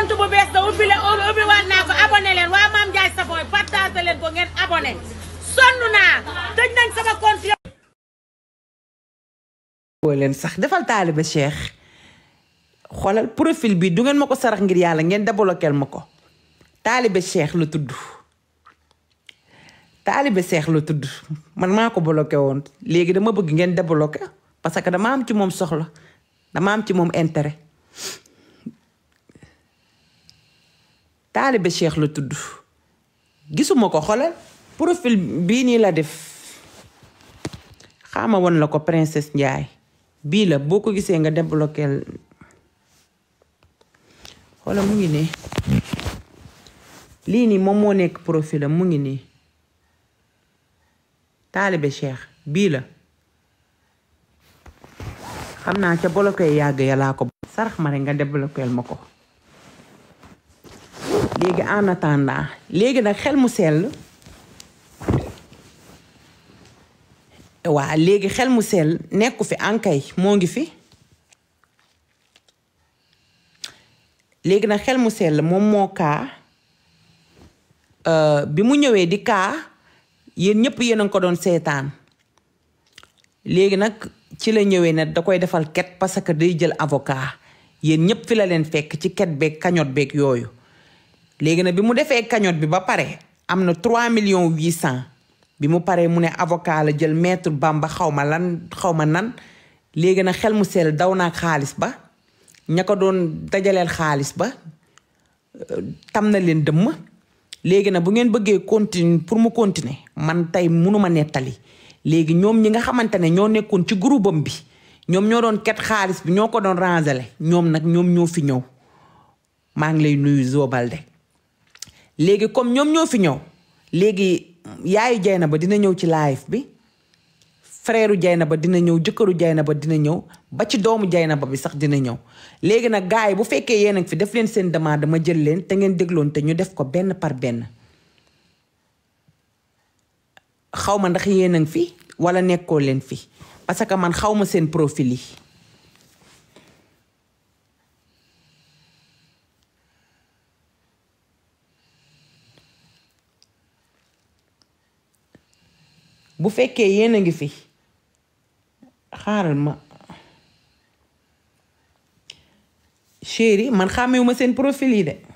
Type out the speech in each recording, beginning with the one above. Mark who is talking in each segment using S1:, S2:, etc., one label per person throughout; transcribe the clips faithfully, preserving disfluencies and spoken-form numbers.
S1: compte bu bees da ubbi leen ubbi waat naa ko abonné leen waa Mame Ndiaye Savon partagé leen ko ngeen abonné sonn naa tëj nañ sama compte
S2: leen sax defal taalibe Cheikh xoolal profil bi du ngeen ma ko sarax ngir yàlla ngeen débloquer ma ko taalibe Cheikh la tudd taalibe Cheikh la tudd man maa ko bloqué woon léegi dama bëgg ngeen débloqué parce que dama am ci moom soxla dama am ci moom intérêt taalibe Cheikh la tudd gisuma ko xoolal profil bii nii la def xaama woon la ko princesse Ndiaye bii la boo ko gisee nga débloqué xoolal mu ngi nii lii nii moom moo nekk profilam mu ngi nii taalibe Cheikh bii la xam naa ca bloqué yàgg yàllaa ko sarax ma rek nga débloqué ma ko léegi en attendant léegi nag xel mu sell waa léegi xel mu sell nekku fi ankay moo ngi fi léegi nag xel mu sell moom moo kaa bi mu ñëwee di kaa yéen ñëpp yéen a ngi ko doon seetaan léegi nag ci la ñëwee nag da koy defal ket parce que day jël avocat yéen ñëpp fi la leen fekk ci ket beeg cagnotte beeg yooyu léegi nag bi mu defee cagnotte bi ba pare am na trois millions huit cent bi mu paree mu ne avocat la jël maître Bamba xaw ma lan xaw ma nan léegi nag xel mu sell daw naag xaalis ba ña ko doon dajaleel xaalis ba tam na leen dëmm léegi nag bu ngeen bëggee continue pour mu continuer man tey mënuma nettali léegi ñoom ñi nga xamante ne ñoo nekkoon ci groupe am bi ñoom ñoo doon ket xaalis bi ñoo ko doon rangele ñoom nag ñoom ñoo fi ñëw maa ngi lay nuyu Zobalde léegi comme ñoom ñoo fi ñëw léegi yaayu Dieynaba dina ñëw ci live bi frère Dieynaba dina ñëw jëkkëru Dieynaba dina ñëw ba ci doomu Dieynaba bi sax dina ñëw léegi nag gars yi bu fekkee yéen a ngi fi def leen seen demande ma jël leen te ngeen dégloon te ñu def ko benn par benn xaw ma ndax yéen a ngi fi wala nekkoo leen fi parce que man xaw ma seen profil yi bu fekkee yéen a ngi fi xaaral ma chéri man xàmmewuma seen profil yi de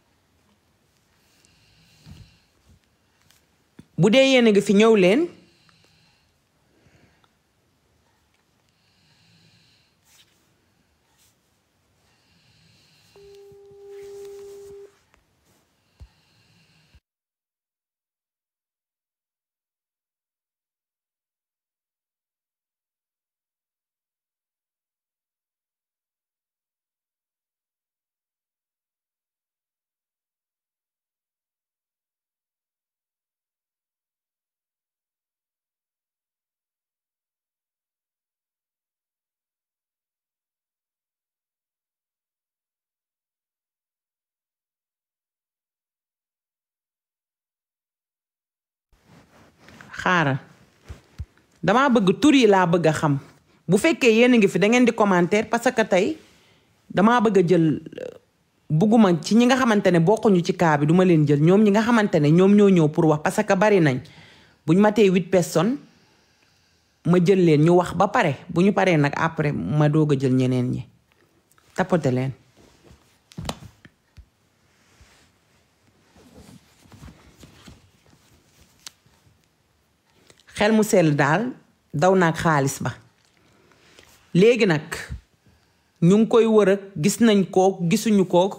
S2: bu dee yéen a ngi fi ñëw leen xaaral damaa bëgg tur yi laa bëgg a xam bu fekkee yéen a ngi fi da ngeen di commentaire parce que tey damaa bëgg a jël bugguma ci ñi nga xamante ne bokkuñu ci kaa bi duma leen jël ñoom ñi nga xamante ne ñoom ñoo ñëw pour wax parce que bari nañ buñ matee huit personnes ma jël leen ñu wax ba pare bu ñu paree nag après ma doog a jël ñeneen ñi tapote leen xel mu sell daal daw naag xaalis ba léegi nag ñu ngi koy wër ak gis nañ ko gisuñu ko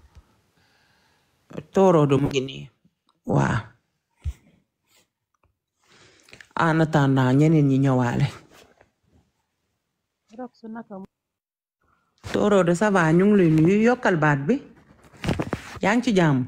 S2: tooroodo mu ngi nii waaw en attendant ñeneen ñi ñëwaale tooroodo ça va ñu ngi lay nuyu yokkal baat bi yaa ngi ci jàmm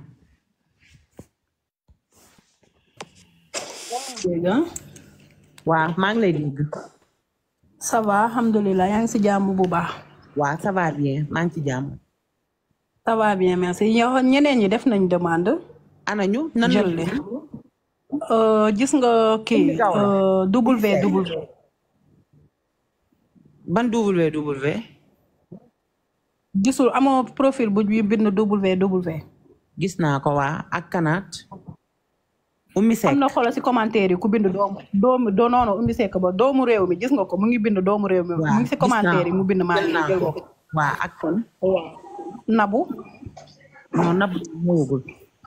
S2: waaw maa ngi lay dégg.
S3: ça va alhamdulilah yaa ngi si jàmm bu baax.
S2: waaw ça va bien maa ngi ci jàmm.
S3: ça va bien merci yow ñeneen ñi def nañ demande.
S2: ana ñu nan la
S3: jël leen. gis nga kii W W.
S2: ban W W.
S3: gisul amoo profil bu bind W W.
S2: gis naa ko waa ak kanaat. Oumy Seck
S3: am na xoolal si commentaire yi ku bind doomu doomu doo noonu Oumy Seck ba doomu réew mi gis nga ko mu ngi bind doomu réew mi. mu ngi si commentaire yi mu bind maa ngi jël ko.
S2: waa ak kon.
S3: Nabu.
S2: non Nabu ñëwagul.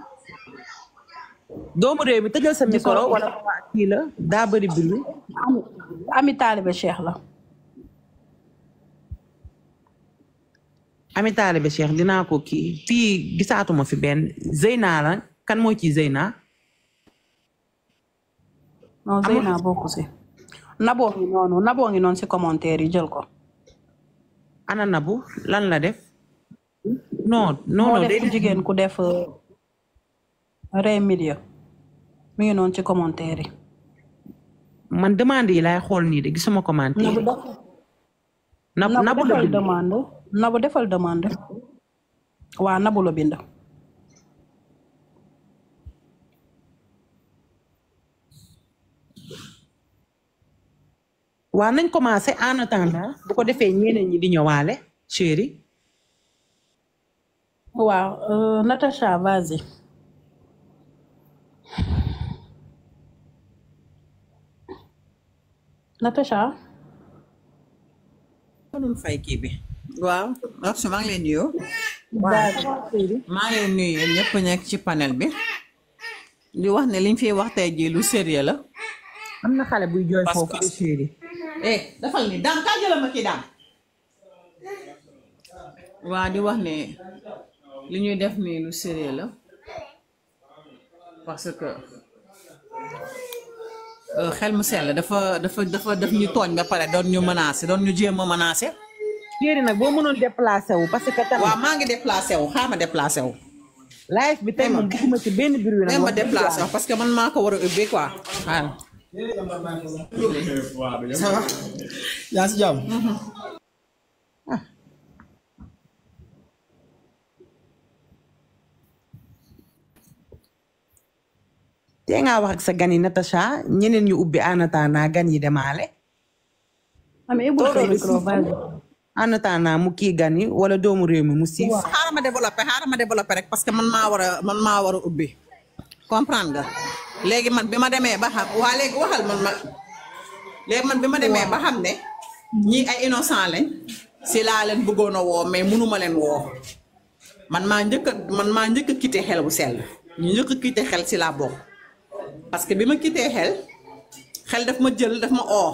S2: doomu réew mi tëjal sa micro wala waa kii la daa bëri bruit.
S3: ami ami taalibe Cheikh la.
S2: ami taalibe Cheikh dinaa ko kii fii gisaatuma fi benn Zeyna la kan moo ci Zeyna.
S3: non Zeyna bokku si. Naboo ngi noonu Naboo ngi noonu si commentaire yi jël ko.
S2: ana Nabu lan la def. non non non
S3: def jigéen ku def rey milieu mi ngi noonu ci commentaire yi.
S2: man demande yi laay xool nii de gisuma commentaire. Nabu Nabu la
S3: defal demande Nabu defal demande. waa Nabu la bind.
S2: waa nañ commencé en attendant bu ko defee ñeneen ñi di ñëwaale chéri.
S3: waaw Natacha vas-y. Natacha.
S4: mënul fay kii bi. waaw wax maa ngi leen nuyu. maa ngi leen nuyu ñëpp nekk ci panel bi. di wax ne liñ fi wax tey jii lu sérieux la.
S2: am na xale buy jooy foofu de chéri.
S4: eh dafal ni daam kaa jëla ma ki daam. waa di wax ne li ñuy def nii lu sérieux la parce que xel mu sell dafa dafa dafa daf ñu tooñ ba pare doon ñu menacé doon ñu jéem a menacé.
S2: chéri nag boo mënoon déplacé wu parce que tamit.
S4: waaw maa ngi déplacé wu xaaral ma déplacé wu.
S2: live bi tey moom bëgguma ci benn bruit nag.
S4: ma déplacé wu parce que man maa ko war a ubbi quoi waaw.
S5: ça va. yaa si jàmm.
S2: tey ngaa wax ak sa gan yi Natacha ñeneen ñu ubbi en attendant gan yi demaale.
S3: am ebul sa micro vas-y.
S2: en attendant mu kii gan yi wala doomu réew mi mu siif.
S4: xaaral ma développé xaaral ma développé rek parce que man maa war a man maa war a ubbi comprendre nga léegi man bi ma demee ba xam waa léegi waxal man ma léegi man bi ma demee ba xam ne ñii ay innocent lañ si laa leen bëggoon a woo mais mënuma leen woo man maa njëkk a man maa njëkk a quitté xel bu sell ñu njëkk a quitté xel si laa bokk parce que bi ma quitté xel xel daf ma jël daf ma oo.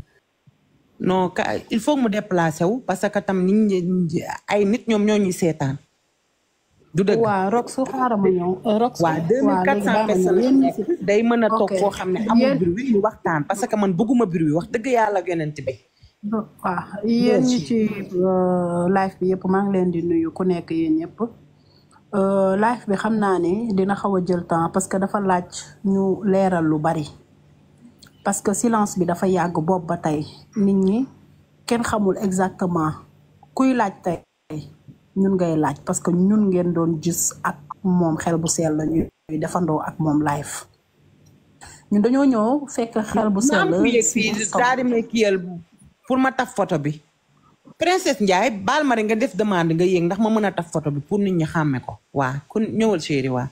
S2: non ka il faut mu déplacé wu parce que tam nit ñi ay nit ñoom ñoo ñuy seetaan. du dëgg
S3: waaw Rox su xaaral ma ñëw. Rox
S2: waaw deux mille quatre cent personnes day mën a toog foo xam ne amul bruit ñu waxtaan parce que man bëgguma bruit wax dëgg yàlla yonent bi.
S3: waaw yéen ñi ci live bi yëpp maa ngi leen di nuyu ku nekk yéen ñëpp. live bi xam naa ne dina xaw a jël temps parce que dafa laaj ñu leeral lu bari. parce que silence bi dafa yàgg boobu ba tey nit ñi kenn xamul exactement kuy laaj tey ñun ngay laaj parce que ñun ngeen doon gis ak moom xel bu sell la ñuy defandoo ak moom live ñun dañoo ñëw fekk xel bu sell
S2: daal di may kiyal pour ma taf photo bi princesse Ndiaye baal ma rek nga def demande nga yéeg ndax ma mën a taf photo bi pour nit ñi xàmme ko waa ku ñëwal chéri waa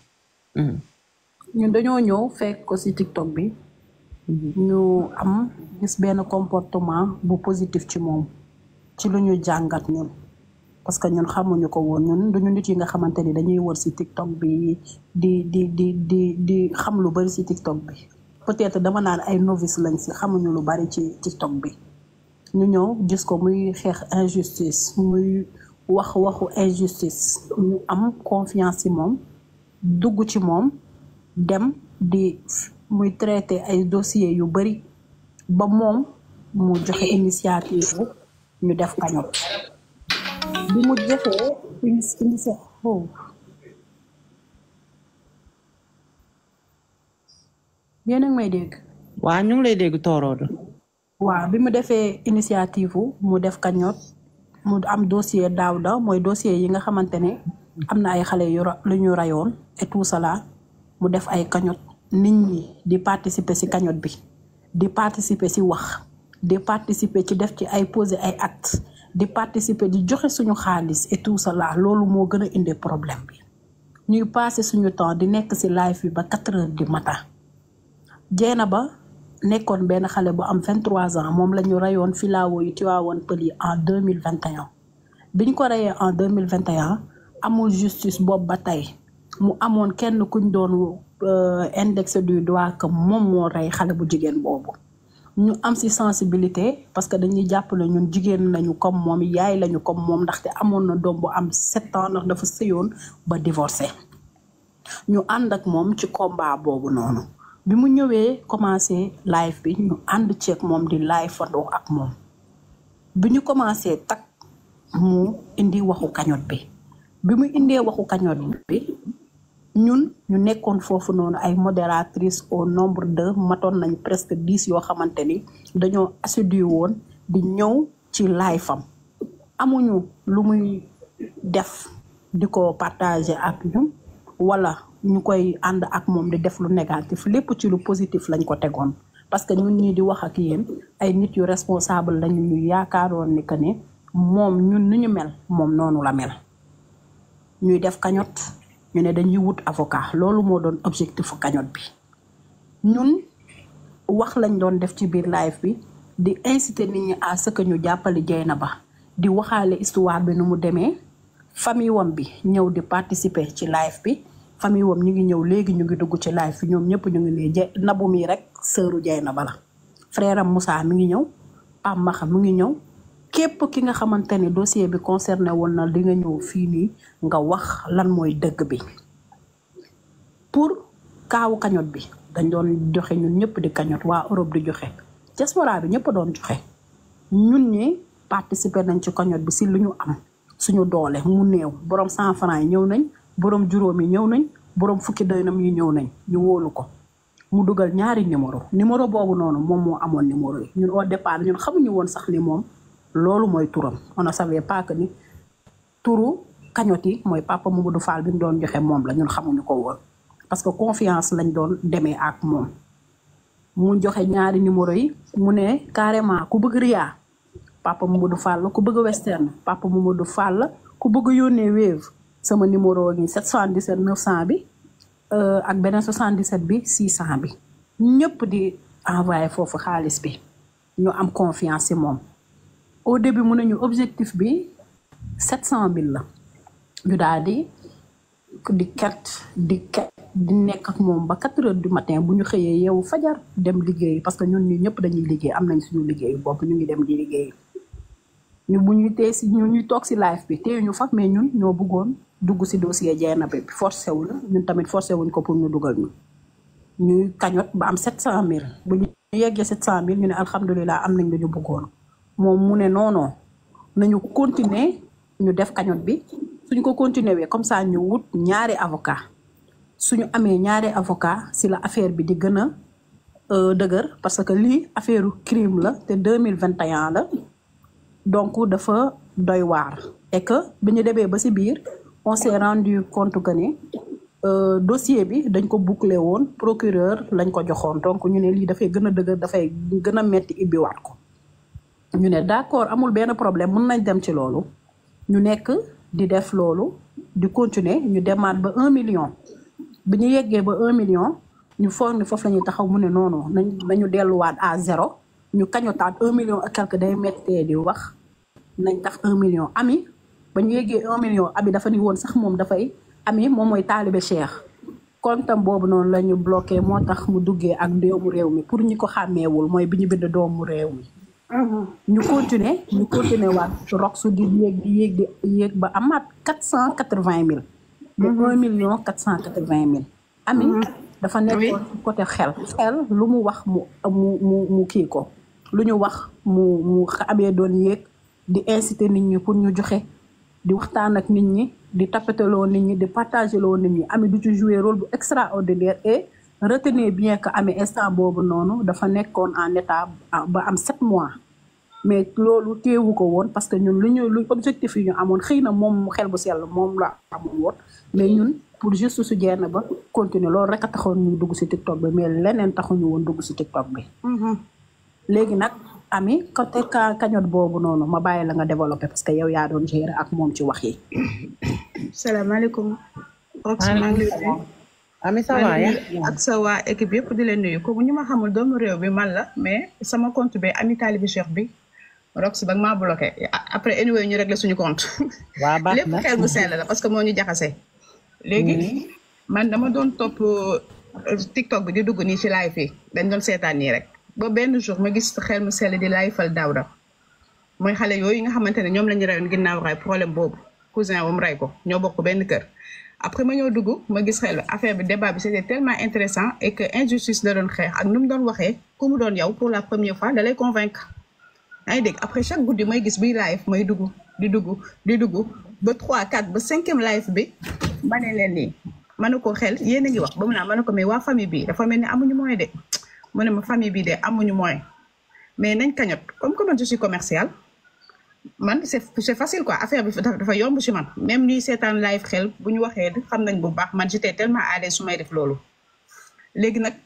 S3: ñun dañoo ñëw fekk ko ci TikTok bi ñu am gis benn comportement bu positif ci moom ci lu ñu jàngat ñun parce que ñun xamuñu ko woon ñun duñu nit yi nga xamante ni dañuy wër ci TikTok bi di di di di di xam lu bari ci TikTok bi peut-être dama naan ay novice lañ ci xamuñu lu bari ci TikTok bi ñu ñëw gis ko muy xeex injustice muy wax waxu injustice ñu am confiance ci moom dugg ci moom dem di muy traité ay dossiers yu bari ba moom mu joxe initiative ñu def cagnotte bi mu joxee initiative oh yéen a ngi may dégg.
S2: waa ñu ngi lay dégg tooroodo.
S3: waaw bi mu defee initiative mu def cagnotte mu am dossier Daouda mooy dossier yi nga xamante ne am na ay xale yu lu ñu rayoon et tout cela mu def ay cagnotte nit ñi di participer ci cagnotte bi di participer ci wax di participer ci def ci ay poser ay actes di participer di joxe suñu xaalis et tout ça là loolu moo gën a indi problème bi ñuy passer suñu temps di nekk ci live bi ba quatre heures du matin Dieynaba nekkoon benn xale bu am vingt-trois ans moom la ñu reyoon filao yi Tivaouane Peulh yi en deux mille vingt et un biñ ko reyee en deux mille vingt et un amul justice boobu ba tey mu amoon kenn kuñ doon index du droit que moom moo rey xale bu jigéen boobu ñu am ci sensibilité parce que dañuy jàpp ne ñun jigéen lañu comme moom yaay lañu comme moom ndaxte amoon na doom bu am sept ans ndax dafa sëyoon ba divorcé ñu ànd ak moom ci combat boobu noonu bi mu ñëwee commencé live bi ñu ànd ceeg moom di live fandoo ak moom bi ñu commencé tak mu indi waxu cagnotte bi bi mu indee waxu cagnotte bi ñun ñu nekkoon foofu noonu ay modératrices au nombre de matoon nañ presque dix yoo xamante ni dañoo assidu woon di ñëw ci live fam amuñu lu muy def di ko partager ak ñun wala ñu koy ànd ak moom di def lu négatif lépp ci lu positif lañ ko tegoon parce que ñun ñii di wax ak yéen ay nit yu responsable lañu ñu yaakaaroon ni que ne moom ñun ni ñu mel moom noonu la mel ñuy def cagnotte ñu ne dañuy wut avocat loolu moo doon objectif cagnotte bi ñun wax lañ doon def ci biir live bi di inciter nit ñi à ce que ñu jàppale Dieynaba di waxaale histoire bi nu mu demee famille wam bi ñëw di participer ci live bi famille wam ñu ngi ñëw léegi ñu ngi dugg ci live bi ñoom ñëpp ñu ngi ne Nabou mi rek sëru Dieynaba la frère am Moussa mi ngi ñëw Pam Maxa mu ngi ñëw képp ki nga xamante ni dossier bi concerné woon na di nga ñëw fii nii nga wax lan mooy dëgg bi pour kaawu cagnotte bi dañ doon joxe ñun ñëpp di cagnotte waa Europe di joxe diaspora bi ñëpp doon joxe ñun ñi participer nañ ci cagnotte bi si lu ñu am suñu doole mu néew borom cent francs yi ñëw nañ borom juróom yi ñëw nañ borom fukki dërëm yi ñëw nañ ñu wóolu ko mu dugal ñaari numéro numéro boobu noonu moom moo amoon numéro yi ñun au départ ñun xamuñu woon sax ni moom loolu mooy turam on ne savait pas que ni turu cagnotte yi mooy Papa Mamadou Fall bi mu doon joxe moom la ñun xamuñu ko woon parce que confiance lañ doon demee ak moom mu joxe ñaari numéro yi mu ne carrément ku bëgg Ria Papa Mamadou Fall ku bëgg Western Papa Mamadou Fall ku bëgg yónnee Wave sama numéro yi sept cent dix-sept neuf cent bi ak beneen soixante-dix-sept bi six cent bi ñëpp di envoyé foofu xaalis bi ñu am confiance ci moom au début mu ne ñu objectif bi sept cent mille la ñu daal di di ket di ket di nekk ak moom ba quatre heures du matin bu ñu xëyee yeewu fajar dem liggéey parce que ñun ñu ñëpp dañuy liggéey am nañ suñu liggéeyu bopp ñu ngi dem di liggéey ñu bu ñuy tee si ñu ñuy toog si live bi tee ñu faf mais ñun ñoo bëggoon dugg si dossier Dieynaba bi forcé wu la ñun tamit forcé wuñ ko pour ñu dugal ñu ñuy cagnotte ba am sept cent mille bu ñu yeggee sept cent mille ñu ne alhamdulilah am nañ la ñu bëggoon moom mu ne non non nañu continuer ñu def cagnotte bi suñ ko continuer wee comme ça ñu wut ñaari avocat suñu amee ñaari avocat si la affaire bi di gën a dëgër parce que lii affaire crime la te deux mille vingt et un la donc dafa doy waar et que bi ñu demee ba si biir on s'est rendu compte que ne dossier bi dañ ko boucler woon procureur lañ ko joxoon donc ñu ne lii dafay gën a dëgër dafay gën a metti ibbiwaat ko ñu ne d'accord amul benn problème mën nañ dem ci loolu ñu nekk di def loolu di continuer ñu demaat ba un million bi ñu yeggee ba un million ñu foog ni foofu la ñuy taxaw mu ne noonu nañ nañu delluwaat à zéro ñu kañotaat un million ak quelque day mettee di wax nañ tax un million ami ba ñu yeggee un million abi dafa ni woon sax moom dafay ami moom mooy taalibe Cheikh kontam boobu noonu la ñu bloqué moo tax mu duggee ak doomu réew mi pour ñi ko xàmmeewul mooy bi ñu bind doomu réew mi ñu continuer ñu continuer waat rox su di yéeg di yéeg di yéeg ba amaat quatre cent quatre-vingt mille de un million quatre cent quatre-vingt mille ami dafa nekkoon côté xel xel lu mu wax mu mu mu mu kii ko lu ñu wax mu mu amee doon yéeg di inciter nit ñi pour ñu joxe di waxtaan ak nit ñi di tapeteloo nit ñi di partageloo nit ñi ami du ci jouer rôle bu extraordinaire et retenez bien que ami instant boobu noonu dafa nekkoon en état ba am sept mois mais loolu teewu ko woon parce que ñun lu ñu lu objectif yi ñu amoon xëy na moom xel bu sell moom la amoon woon mais ñun pour juste su Dieynaba continuer loolu rek a taxoon ñu dugg si TikTok bi mais leneen taxuñu woon dugg si TikTok bi léegi nag Ami côté ka cagnotte boobu noonu ma bàyyi la nga développé parce que yow yaa doon gérer ak moom ci wax yi.
S6: salaamaaleykum. Rox maa ngi lay nuyu.
S2: Ami ça va ya
S6: ak sa waa équipe yëpp di leen nuyu comme ñu ma xamul doomu réew bi man la mais sama compte bi Ami Talibi Cheikh bi Rox ba maa bloqué après anyway ñu réglé suñu compte.
S2: waa baax
S6: lépp
S2: na
S6: xel bu sell la parce que moo ñu jaxase. léegi man dama doon topp TikTok bi di dugg nii ci live yi dañ doon seetaan nii rek ba benn jour ma gis xel mu sell di live fal Daouda mooy xale yooyu nga xamante ne ñoom la ñu reyoon ginnaaw ray problème boobu cousin wam ray ko ñoo bokk benn kër. après ma ñëw dugg ma gis xel affaire bi débat bi c'était tellement intéressant et que injustice la doon xeex ak nu mu doon waxee ku mu doon yow pour la première fois da lay convaincre. yaa ngi dégg après chaque guddi may gis biy live may dugg di dugg di dugg ba trois quatre ba cinquième live bi ma ne leen nii ma ne ko xel yéen a ngi wax ba mu naa ma ne ko mais waa famille bi dafa mel ni amuñu moyen de mu ne ma famille bi de amuñu moyen mais nañ cagnotte comme que man je suis commercial man c'est c'est facile quoi affaire bi dafa yomb ci man même ñuy seetaan live xel bu ñu waxee xam nañ bu baax man j'étais tellement à l'aise su may def loolu. léegi nag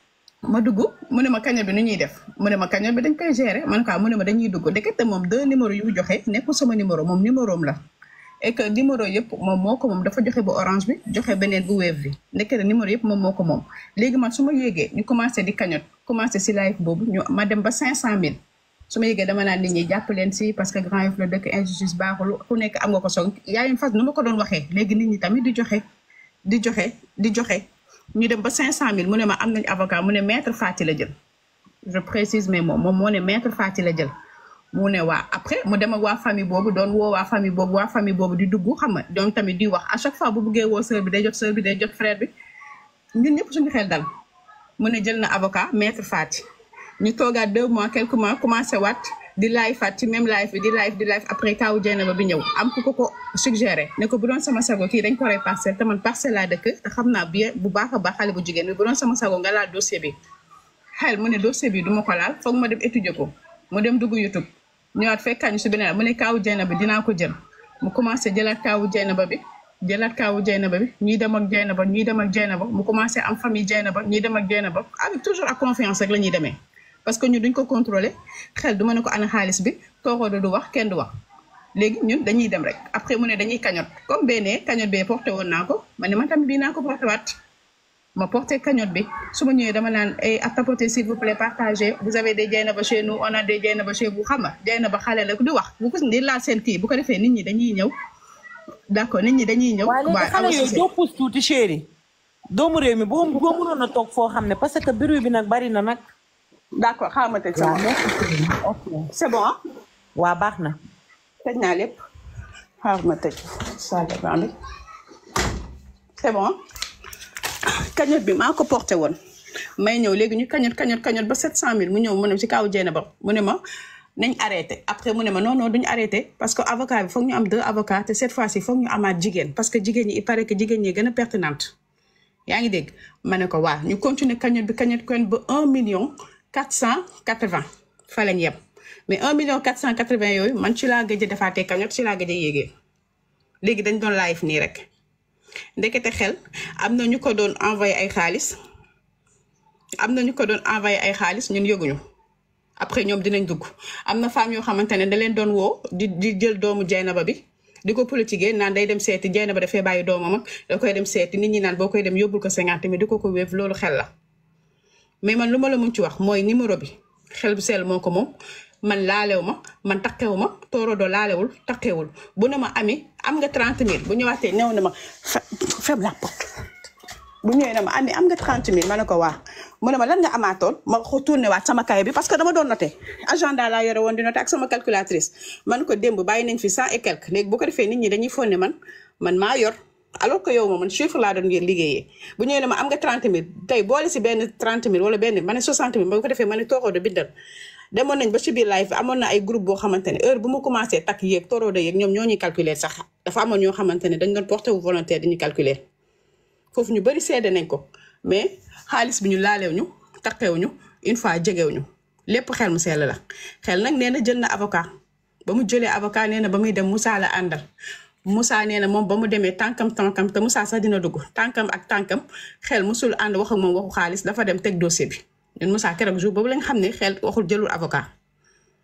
S6: ma dugg mu ne ma cagnotte bi nu ñuy def mu ne ma cagnotte bi dañ koy gérer man quoi mu ne ma dañuy dugg ndekete moom deux numéros yu mu joxe nekkul sama numéro moom numéro am la. et que numéro yëpp moom moo ko moom dafa joxe bu orange bi joxe beneen bu wave bi ndekete numéro yëpp moom moo ko moom. léegi man su ma yéegee ñu commencé di cagnotte commencé ci live boobu ñu ma dem ba cinq cent mille. su ma yëgee dama naan nit ñi jàpp leen si parce que Grand Yoff la dëkk injustice baaxul ku nekk am nga ko soog yaa une phase nu ma ko doon waxee léegi nit ñi tamit di joxe di joxe di joxe ñu dem ba cinq cent mille mu ne ma am nañ avocat mu ne maître Fati la jël je précise mais moom moom moo ne maître Fati la jël mu ne waa après mu dem ak waa famille boobu doon woo waa famille boobu waa famille boobu di dugg xam nga doon tamit di wax à chaque fois bu buggee woo sœur bi day jot sœur bi day jot frère bi ñun ñëpp suñu xel dal mu ne jël na avocat maître Fati ñu toogaat deux mois quelques mois commencé waat di live faat ci même live bi di live di live après kaw Dieynaba bi ñëw am ku ko ko suggéré ne ko bu doon sama sago kii dañ ko rey parcelle te man parcelle laa dëkk te xam naa bien bu baax a baax xale bu jigéen bi bu doon sama sago nga laal dossier bi xel mu ne dossier bi du ma ko laal foog ma dem étudier ko mu dem dugg YouTube ñëwaat fekkaa ñu si beneen mu ne kaw Dieynaba bi dinaa ko jël mu commencé jëlaat kaw Dieynaba bi jëlaat kaw Dieynaba bi ñuy dem ak Dieynaba ñuy dem ak Dieynaba mu commencé am famille Dieynaba ñuy dem ak Dieynaba avec toujours ak confiance rek la ñuy demee parce que ñun duñ ko contrôler xel du ma ne ko ana xaalis bi toogoo du wax kenn du wax léegi ñun dañuy dem rek après mu ne dañuy cagnotte comme benee cagnotte bee porté woon naa ko ma ne man tamit bii naa ko porté waat ma porté cagnotte bi su ma ñëwee dama naan ay à tapoter s'il vous plaît partagez vous avez des Dieynaba chez nous on a des Dieynaba chez vous xam nga Dieynaba xale la di wax bu ko di laal seen kii bu ko defee nit ñi dañuy ñëw d'accord nit ñi dañuy ñëw.
S2: waaye léegi xale yooyu doo pousse tuuti chéri doomu réew mi boo boo mënoon a toog foo xam ne parce que bruit bi nag bari na nag.
S6: d'accord xaaral ma tëj sama ok c'est bon ah.
S2: waa baax na.
S6: tëj naa lépp xaaral ma tëj salle de bain bi c'est bon. cagnotte bi maa ko porté woon may ñëw léegi ñu cagnotte cagnotte cagnotte ba sept cent mille mu ñëw mu ne ci kaw Dieynaba mu ne ma nañ arrêté après mu ne ma non non duñu arrêté parce que avocat bi foog ñu am deux avocats te cette fois-ci foog ñu amaat jigéen parce que jigéen ñi il paraît que jigéen ñi gën a pertinente yaa ngi dégg ma ne ko waa ñu continuer cagnotte bi cagnotte kon ba un million quatre cent quatre-vingts fa lañ yem mais un million quatre cent quatre-vingts yooyu man ci laa gëj a defaatee cagnotte ci laa gëj a yéegee léegi dañ doon live nii rek ndekete xel am na ñu ko doon envoyé ay xaalis am na ñu ko doon envoyé ay xaalis ñun yëguñu après ñoom dinañ dugg am na femme yoo xamante ne da leen doon woo di di jël doomu Dieynaba bi di ko politiquer naan day dem seeti Dieynaba dafay bàyyi doomam ak da koy dem seeti nit ñi naan boo koy dem yóbbul ko cinquante mais di ko ko wéef loolu xel la mais man lu ma la mun ci wax mooy numéro bi xel bu sell moo ko moom man laalew ma man takkewu ma toorodo laalewul takkewul bu ne ma ami am nga trente mille bu ñëwaatee ñëw na ma fem la porte bu ñëwee na ma ami am nga trente mille ma ne ko waa mu ne ma lan nga amaatoon ma ko tourné waat sama cahier bi parce que dama doon noté agenda laa yore woon di noté ak sama calculatrice man ko démb bàyyi nañ fi cent et quelque léegi bu ko defee nit ñi dañuy fonne man man maa yor alors que yow ma man chiffre laa doon ngir liggéeyee bu ñëwee na ma am nga trente mille tey boole si benn trente mille wala benn ma ne soixante mille ba ko defee ma ne toogoo de bindal demoon nañ ba ci biir live amoon na ay groupe boo xamante ne heure bu ma commencé takk yéeg toroo de yéeg ñoom ñoo ñuy calculer sax dafa amoon ñoo xamante ne dañ doon porté wu volontaire dañuy calculer foofu ñu bëri seede nañ ko mais xaalis bi ñu laalew ñu takkew ñu une fois jegew ñu lépp xel mu sell la xel nag nee na jël na avocat ba mu jëlee avocat nee na ba muy dem Moussa la àndal Moussa nee na moom ba mu demee tànkam tànkam te Moussa sax dina dugg tànkam ak tànkam xel musul ànd wax ak moom waxu xaalis dafa dem teg dossier bi ñun Moussa keroog jour boobu lañ xam ne xel waxul jëlul avocat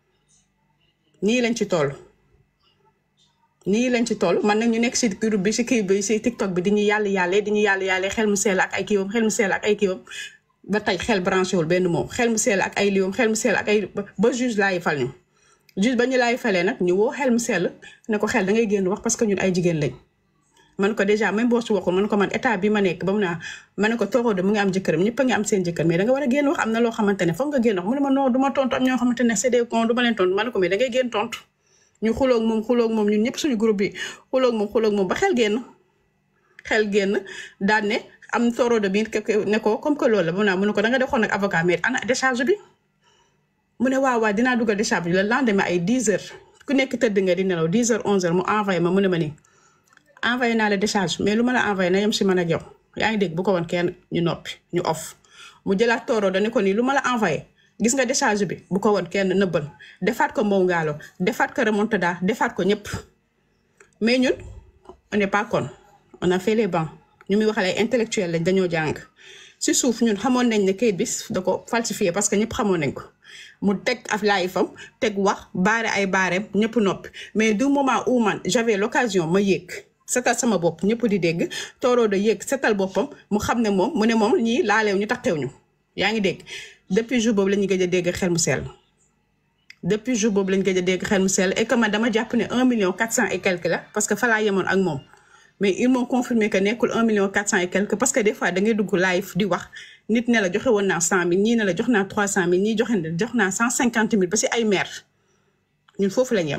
S6: nii lañ ci toll nii lañ ci toll man nag ñu nekk si groupe bi si kii bi si TikTok bi di ñu yàlla yàlla di ñu yàlla yàlla xel mu seel ak ay kiiwam xel mu seel ak ay kiiwam ba tey xel branché wul benn moom xel mu seel ak ay liiwam xel mu seel ak ay ba juge laay fal ñu juge ba ñu laay falee nag ñu woo xel mu sell ne ko xel da ngay génn wax parce que ñun ay jigéen lañ man ko déjà même boo si waxul man ko man état bi ma nekk ba mu naa ma ne ko Toro de mu ngi am jëkkëram ñëpp a ngi am seen jëkkër mais da nga war a génn wax am na loo xamante ne foog nga génn wax mu ne ma non du ma tontu am ñoo xamante ne c'est des cons du ma leen tontu ma ne ko mais da ngay génn tontu ñu xuloog moom xuloog moom ñun ñëpp suñu groupe bi xuloog moom xuloog moom ba xel génn xel génn daan ne am Toro de bi ne ko comme que loolu la mu naa mu ne ko da nga defoon ak avocat mais ana décharge bi mu ne waaw waaw dinaa dugal décharge bi le lendemain ay dix heures ku nekk tëdd nga di nelaw dix heures onze heures mu envoyé ma mu ne ma nii envoyé naa la décharge mais lu ma la envoyé na yem si man ak yow yaa ngi dégg bu ko woon kenn ñu noppi ñu off mu jëlaat Toro da ne ko nii lu ma la envoyé gis nga décharge bi bu ko woon kenn nëbbal defaat ko Mbow Ngaalo defaat ko remontada defaat ko ñëpp mais ñun on n'est pas con on a fait les bancs ñu muy waxal ay intellectuel lañ dañoo jàng si suuf ñun xamoon nañ ne kayit bi da ko falsifié parce que ñëpp xamoon nañ ko mu teg af laay fam teg wax baare ay baareem ñëpp noppi mais du moment où man j'avais l'occasion ma yéeg setal sama bopp ñëpp di dégg Toro de yéeg setal boppam mu xam ne moom mu ne moom ñii laaleew ñu taxtew ñu yaa ngi dégg depuis jour boobu la ñu gëj a dégg xel mu sell depuis jour boobu la ñu gëj a dégg xel mu sell et que man dama jàpp ne un million quatre cent et quelque la parce que fa laa yemoon ak moom mais ils m'ont confirmé que nekkul un million quatre cent et quelque parce que des fois da ngay dugg live di wax nit ne la joxe woon naa cent mille ñii ne la jox naa trois cent mille ñii joxe jox naa cent cinquante mille ba si ay maire ñun foofu lañ yem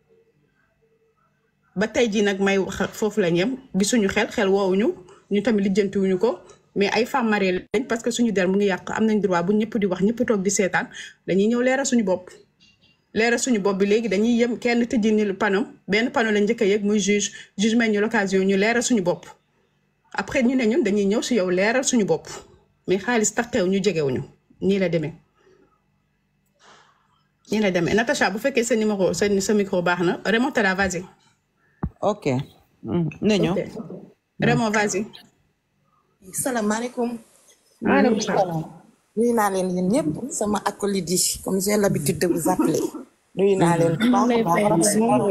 S6: ba tey jii nag may wax foofu lañ yem gisuñu xel xel woowuñu ñu tamit lijjantiwuñu ko mais ay femmes mariées lañ parce que suñu der mu ngi yàq am nañ droit bu ñëpp di wax ñëpp toog di seetaan dañuy ñëw leeral suñu bopp leeral suñu bopp bi léegi dañuy yem kenn tëjji ni panom benn panneau lañ njëkk a yëg muy juge juge may ñu l'occasion ñu leeral suñu bopp après ñu ne ñun dañuy ñëw si yow leeral suñu bopp mais xaalis taxtew ñu jegewuñu nii la demee nii la demee Natacha bu fekkee sa numéro sa sa micro baax na remonte la vas-y.
S2: ok nañu
S6: Raymond vas-y.
S7: salaamaaleykum.
S6: maaleykum salaam.
S7: nuyu naa leen yéen ñëpp sama acolyte yi comme j'ai l'habitude de vous appeler. nuyu naa leen bu baax a baax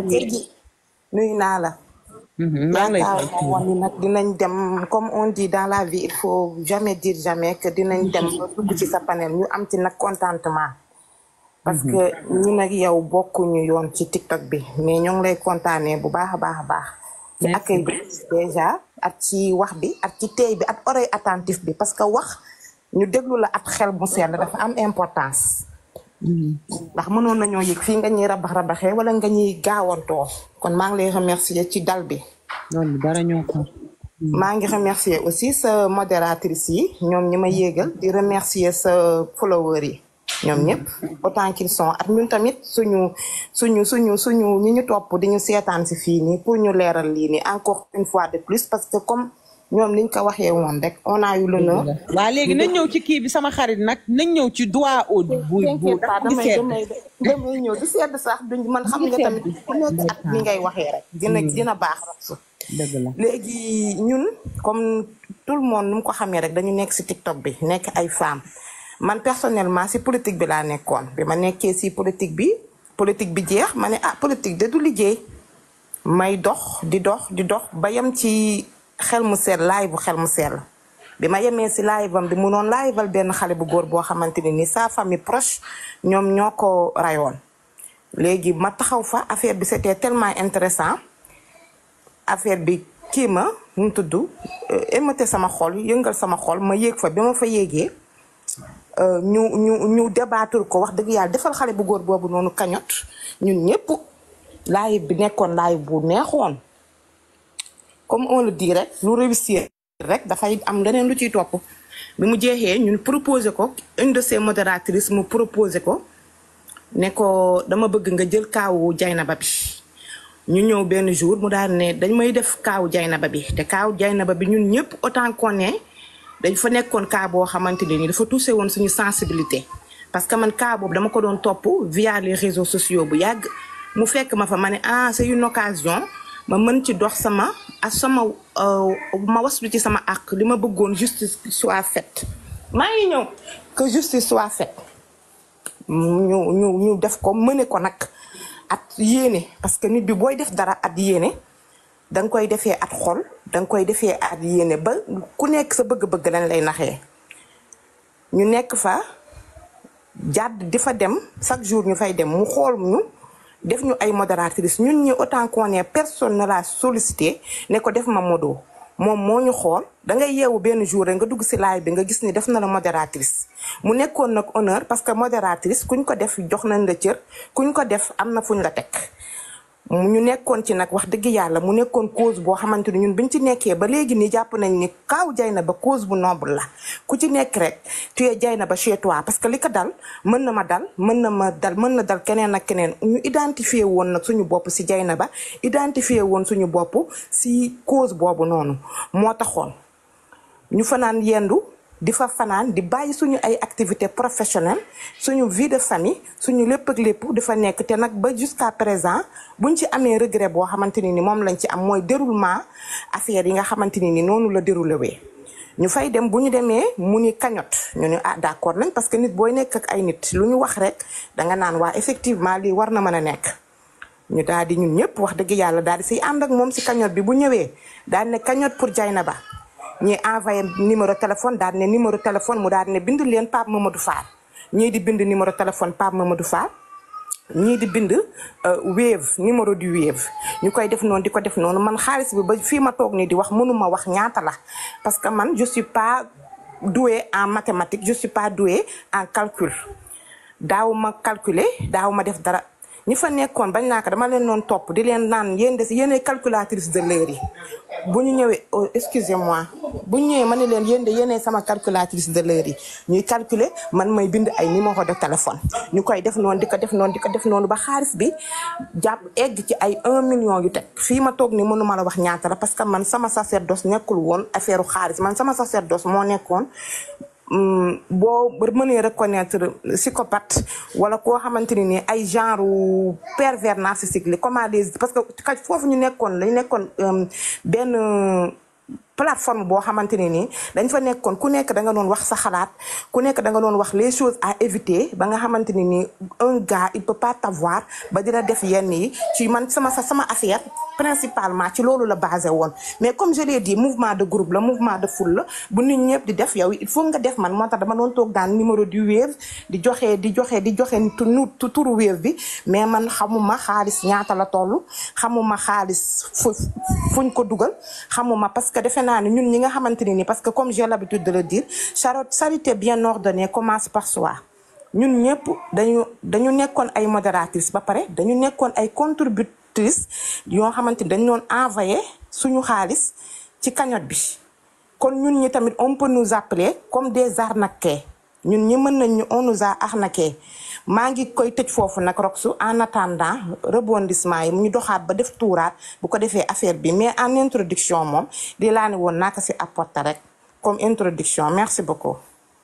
S7: nuyu naa la. yaakaar naa woon ni nag dinañ dem comme on dit dans la vie il faut jamais dire jamais que dinañ dem ba dugg ci sa panel ñu am ci nag contentement. parce que ñu nag yow bokkuñu yoon ci TikTok bi mais ñoo ngi lay kontaanee bu baax a baax a baax. ci accueil bi déjà ak ci wax bi ak ci teey bi ak oreille attentive bi parce que wax ñu déglu la ak xel mu sell dafa am importance. ndax mënoon nañoo yëg fii nga ñuy rabax rabaxee wala nga ñuy gaawantoo kon maa ngi lay remercier ci dal bi.
S2: loolu dara ñoo ko.
S7: maa ngi remercier aussi sa modératrice yi ñoom ñi ma yéegal di remercier sa followers yi ñoom ñëpp autant qu'ils sont ak ñun tamit suñu suñu suñu suñu ñi ñu topp di ñu seetaan si fii nii pour ñu leeral lii nii encore une fois de plus parce que comme ñoom niñ ko waxee woon rek on a eu l'honneur.
S2: waaw léegi nañ ñëw ci kii bi sama xarit nag nañ ñëw ci droit au bu bu
S7: damay damay ñëw di sedd sax duñ man xam nga tamit ku nekk at mi ngay waxee rek dina dina baax rek.
S2: dëgg la
S7: léegi ñun comme tout le monde nu mu ko xamee rek dañu nekk si TikTok bi nekk ay femmes man personnellement si politique bi laa nekkoon bi ma nekkee si politique bi politique bi jeex ma ne ah politique de du liggéey may dox di dox di dox ba yem ci xel mu sell live bu xel mu sell bi ma yemee si live am bi mu noon liveal benn xale bu góor boo xamante ne ni sa famille proche ñoom ñoo ko rayoon léegi ma taxaw fa affaire bi c'était tellement intéressant affaire bi kii ma nu tudd émeuté sama xol yëngal sama xol ma yéeg fa bi ma fa yéegee ñu ñu ñu débattre ko wax dëgg yàlla defal xale bu góor boobu noonu kañot ñun ñëpp live bi nekkoon live bu neexoon comme on le dit rek lu réussir rek dafay am leneen lu ciy topp bi mu jeexee ñun proposé ko une de ses modératrices mu proposé ko ne ko dama bëgg nga jël kaawu Jaynaba bi ñu ñëw benn jour mu daal ne dañ may def kaawu Jaynaba bi te kaawu Jaynaba bi ñun ñëpp autant qu'on est dañ fa nekkoon cas boo xamante ne ni dafa touché woon suñu sensibilité parce que man cas boobu dama ko doon topp via les réseaux sociaux bu yàgg mu fekk ma fa ma ne ah c'est une occasion ma mën ci dox sama ak sama ma waslu ci sama àq li ma bëggoon justice soit faite maa ngi ñëw que justice soit faite ñu ñu ñu def ko mëne ko nag at yéene parce que nit bi booy def dara at yéene danga koy defee at xol danga koy defee at yéene ba ku nekk sa bëgg-bëgg lañ lay naxee ñu nekk fa jàdd di fa dem chaque jour ñu fay dem mu xool ñu def ñu ay modératrice ñun ñi autant qu'on est personne ne l'a sollicité ne ko def ma modo moom moo ñu xool dangay yeewu benn jour rek nga dugg ci live bi nga gis ni def na la modératrice mu nekkoon nag honneur parce que modératrice kuñ ko def jox nañ la cër kuñ ko def am na fuñ la teg ñu nekkoon ci nag wax dëgg yàlla mu nekkoon cause boo xamante ni ñun biñ ci nekkee ba léegi nii jàpp nañ ni kaaw Dieynaba cause bu noble la ku ci nekk rek tu es Dieynaba chez toi parce que li ko dal mën na ma dal mën na ma dal mën na dal keneen ak keneen ñu identifié woon nag suñu bopp ci Dieynaba identifié woon suñu bopp ci cause boobu noonu moo taxoon ñu fanaan yendu di fa fanaan di bàyyi suñu ay activités professionnelles suñu vie de famille suñu lépp ak lépp di fa nekk te nag ba jusqu'à présent buñ ci amee regret boo xamante ni ni moom lañ ci am mooy déroulement affaire yi nga xamante ni ni noonu la déroulé wee ñu fay dem bu ñu demee mu ni cagnotte ñu ne ah d'accord nañ parce que nit booy nekk ak ay nit lu ñu wax rek danga naan waa effectivement lii war na mën a nekk ñu daal di ñun ñëpp wax dëgg yàlla daal di siy ànd ak moom si cagnotte bi bu ñëwee daal ne cagnotte pour Dieynaba ñi envoyé numéro téléphone daal ne numéro téléphone mu daal ne bind leen Pape Mamadou Fall ñii di bind numéro téléphone Pape Mamadou Fall ñii di bind Wave numéro du Wave ñu koy def noonu di ko def noonu man xaalis bi ba fii ma toog nii di wax mënuma wax ñaata la parce que man je suis pas douée en mathématiques je suis pas douée en calcul daaw ma calculer daaw ma def dara ñi fa nekkoon bañ naa ko dama leen noon topp di leen naan yéen des yéenay calculatrice de l'heure yi bu ñu ñëwee oh, excusez-moi bu ñu ñëwee ma ne leen yéen de yéenay sama calculatrice de l'heure yi ñuy calculer man may bind ay numéro de téléphone ñu koy def noonu di ko def noonu di ko def noonu ba xaalis bi jàpp egg ci ay un million yu teg fii ma toog ni mënuma la wax ñaata la parce que man sama sacerdoce nekkul woon affaire xaalis man sama sacerdoce moo nekkoon boo mënee reconnaître psychopathe wala koo xamante ni ni ay genre pervers narcissique li comment les parce que kaj foofu ñu nekkoon dañu nekkoon benn plateforme boo xamante ne nii dañ fa nekkoon ku nekk da nga doon wax sa xalaat ku nekk da nga doon wax les choses à éviter ba nga xamante ne nii un gars il peut pas t'avoir ba dina def yenn yi ci man sama sama affaire principalement ci loolu la basé woon mais comme je l'ai dit mouvement de groupe la mouvement de foule la bu nit ñëpp di def yow il faut nga def man moo tax dama doon toog daan numéro du Wave di joxe di joxe di joxe tu turu Wave bi mais man xamuma xaalis ñaata la toll xamuma xaalis fu fuñ ko dugal xamuma parce que defe naa ne ñun ñi nga xamante ne ni parce que comme j'ai l'habitude de le dire charité bien ordonnée commence par soi ñun ñëpp dañu dañu nekkoon ay modératrices ba pare dañu nekkoon ay contributrices yoo xamante ni dañu doon envoyé suñu xaalis ci cagnotte bi kon ñun ñi tamit on peut nous appeler comme des arnaqués ñun ñi mën nañ ñu on nous a arnaqué maa ngi koy tëj foofu nag Roxu en attendant rebondissement yi mu ñu doxaat ba def tuuraat bu ko defee affaire bi mais en introduction moom di laa ne woon naa ko si apporter rek comme introduction merci beaucoup.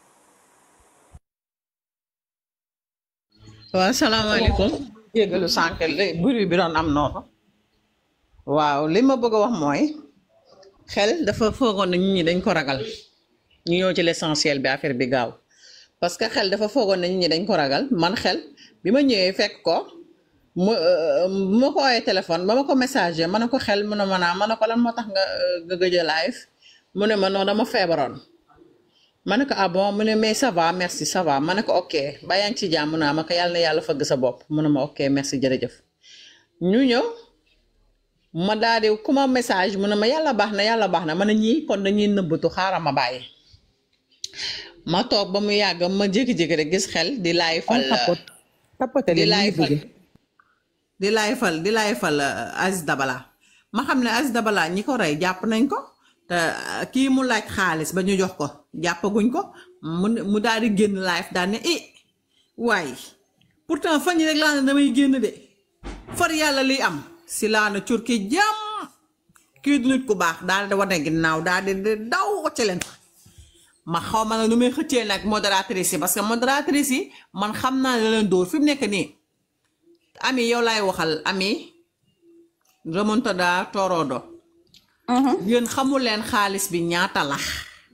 S4: waaw salaamaaleykum jégalu sànq bruit bi doon am noonu waaw li ma bëgg a wax mooy xel dafa foogoon na nit ñi dañ ko ragal ñu ñëw ci l'essentiel bi affaire bi gaaw parce que xel dafa foogoon na nit ñi dañ ko ragal man xel bi ma ñëwee fekk ko mu ma ko woowee téléphone ba ma ko messager ma ne ko xel mu ne ma naa ma ne ko lan moo tax nga nga gëj a live mu ne ma non dama feebaroon ma ne ko ah bon mu ne mais ça va merci ça va ma ne ko ok ba yaa ngi ci jàmm naa ma ko yàlla na yàlla fëgg sa bopp mu ne ma ok merci jërëjëf ñu ñëw ma daal di ku ma message mu ne ma yàlla baax na yàlla baax na ma ne ñii kon dañuy nëbbatu xaaral ma bàyyi ma toog ba mu yàgg ma jékki-jékki rek gis xel di laay fal di laay fal di laay fal di laay fal Aziz Dabala ma xam ne Aziz Dabala ñi ko rey jàpp nañ ko te kii mu laaj xaalis ba ñu jox ko jàppaguñ ko mu mu daal di génn live daal ne eh waaye pourtant fan yi rek laa ne damay génn de far yàlla liy am si laa na curki jàmm kii du nit ku baax daal di wane ginnaaw daal di daw wacce leen ma xaw ma ne nu may xëccee nag modératrice yi parce que modératrice yi man xam naa ne leen dóor fi mu nekk nii ami yow laay waxal ami remontada torodo yéen xamul leen xaalis bi ñaata la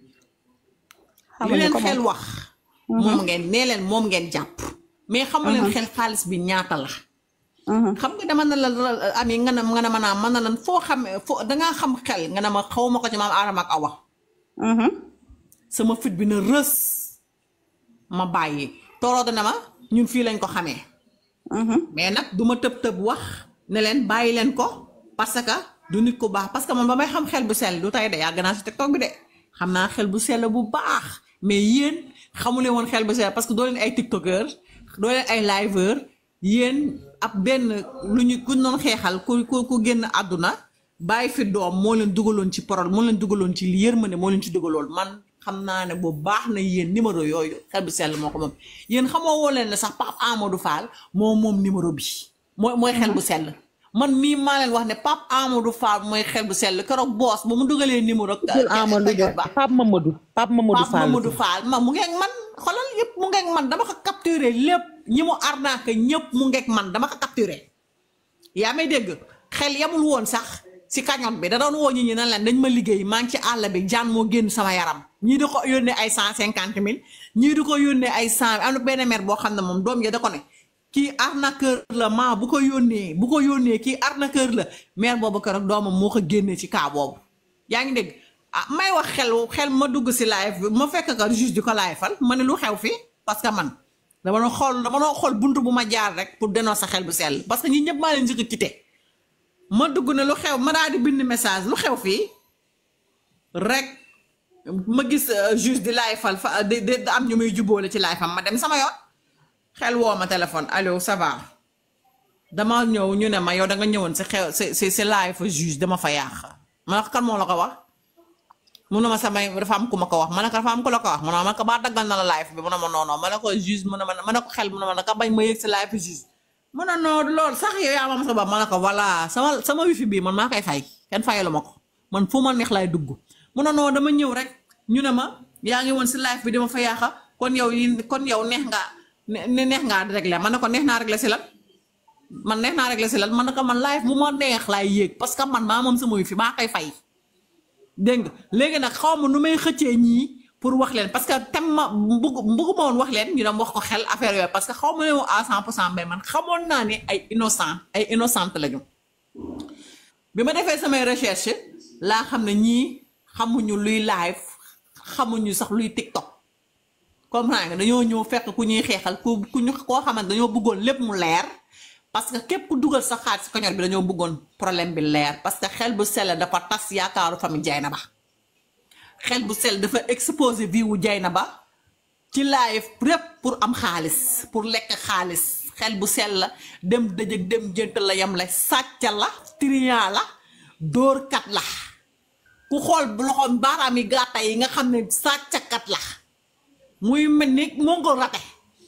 S4: li leen xel wax moom ngeen nee leen moom ngeen jàpp mais xamul leen xel xaalis bi ñaata la xam nga dama na la am yi nga ne nga ne ma naa man na lan foo xam foo dangaa xam xel nga ne ma xaw ma ko ci maam Adama ak Awa sama fit bi na rës ma bàyyi tooroo dana ma ñun fii lañ ko xamee mais nag du ma tëb tëb wax ne leen bàyyi leen ko parce que du nit ku baax parce que man ba may xam xel bu sell du tey de yàgg naa si TikTok bi de xam naa xel bu sell bu baax mais yéen xamuleen woon xel bu sell parce que doo leen ay tiktokeur doo leen ay liveur yéen ab benn lu ñu ku doon xeexal ku ku ku génn àdduna bàyyi fi doom moo leen dugaloon ci parole moo leen dugaloon ci yërmande moo leen ci dugaloon man xam naa ne bu baax na yéen numéro yooyu xel bu sell moo ko moom yéen xamoo woo leen ne sax Pape Amadou Fall moo moom numéro bi mooy mooy xel bu sell man mii maa leen wax ne Pape Amadou Fall mooy xel bu sell keroog boos ba mu dugalee numéro.
S2: Amadou Pape Mamadou Pape Mamadou Fall
S4: Pape Mamadou Fall ma mu ngeeg man xoolal yëpp mu ngeeg man dama ko capturé lépp ñi mu arnaque ñëpp mu ngeeg man dama ko capturé yaa may dégg xel yamul woon sax si cagnotte bi da doon woo ñi ñi nan leen dañ ma liggéey maa ngi ci àll bi jaan moo génn sama yaram ñii di ko yónnee ay cent cinquante mille ñii di ko yónnee ay cent am na benn mère boo xam ne moom doom ya da ko ne kii arnaqueur la maa bu ko yónnee bu ko yónnee kii arnaqueur la mère boobu keroog doomam moo ko génnee ci cas boobu yaa ngi dégg ah may wax xel xel ma dugg si live bi ma fekk ka juste di ko live fal ma ne lu xew fii parce que man dama doon xool dama doon xool buntu bu ma jaar rek pour dénoncer sa xel bu sell parce que ñi ñëpp maa leen njëkk a quitté ma dugg ne lu xew ma daal di bind message lu xew fii rek ma gis juste di live fal fa di di am ñu muy jubóole ci live fam ma dem sama yoon xel woo ma téléphone allo ça va dama ñëw ñu ne ma yow da nga ñëwoon si xew si si si live fa juge dama fa yàq ma ne ko kan moo la ko wax mu ne ma samay dafa am ku ma ko wax ma ne ko dafa am ku la ko wax mu ne ma ko baa daggal na la live bi mu ne ma non non ma ne ko juge mu ne ma ma ne ko xel mu ne ma naka bañ ma yëg si live juge mu ne non loolu sax yow yaa ma sa ba ma ne ko voilà sama sama wifi bii man maa koy fay kenn fayalu ma ko man fu ma neex laay dugg mu ne non dama ñëw rek ñu ne ma yaa ngi woon si live bi dama fa yàqa kon yow yi kon yow neex nga ne neex ngaa réglé man ne ko neex naa réglé si lan man neex naa réglé si lan man ne ko man live bu ma neex laay yéeg parce que man maa moom sama wifi maa koy fay dégg nga léegi nag xaw ma nu may xëccee ñii pour wax leen parce que tem ma mbugg mbugguma woon wax leen ñu dem wax ko xel affaire yooyu parce que xaw ma ne woon à cent pour cent mais man xamoon naa ne ay innocent ay innocente lañu bi ma defee samay recherche laa xam ne ñii xamuñu luy live xamuñu sax luy TikTok comprendre nga dañoo ñëw fekk ku ñuy xeexal ku ku ñu koo xamante dañoo bëggoon lépp mu leer parce que képp ku dugal sa xaalis si cagnotte bi dañoo bëggoon problème bi leer parce que xel bu sell dafa tas yaakaaru famille Dieynaba xel bu sell dafa exposé vie wu Dieynaba ci live lépp pour am xaalis pour lekk xaalis xel bu sell dem dëjëg dem jënt la yam la sàcca la trian la dóorkat la ku xool loxoom baaraam yi gàtta yi nga xam ne sàccakat la muy mel ni moo ko rate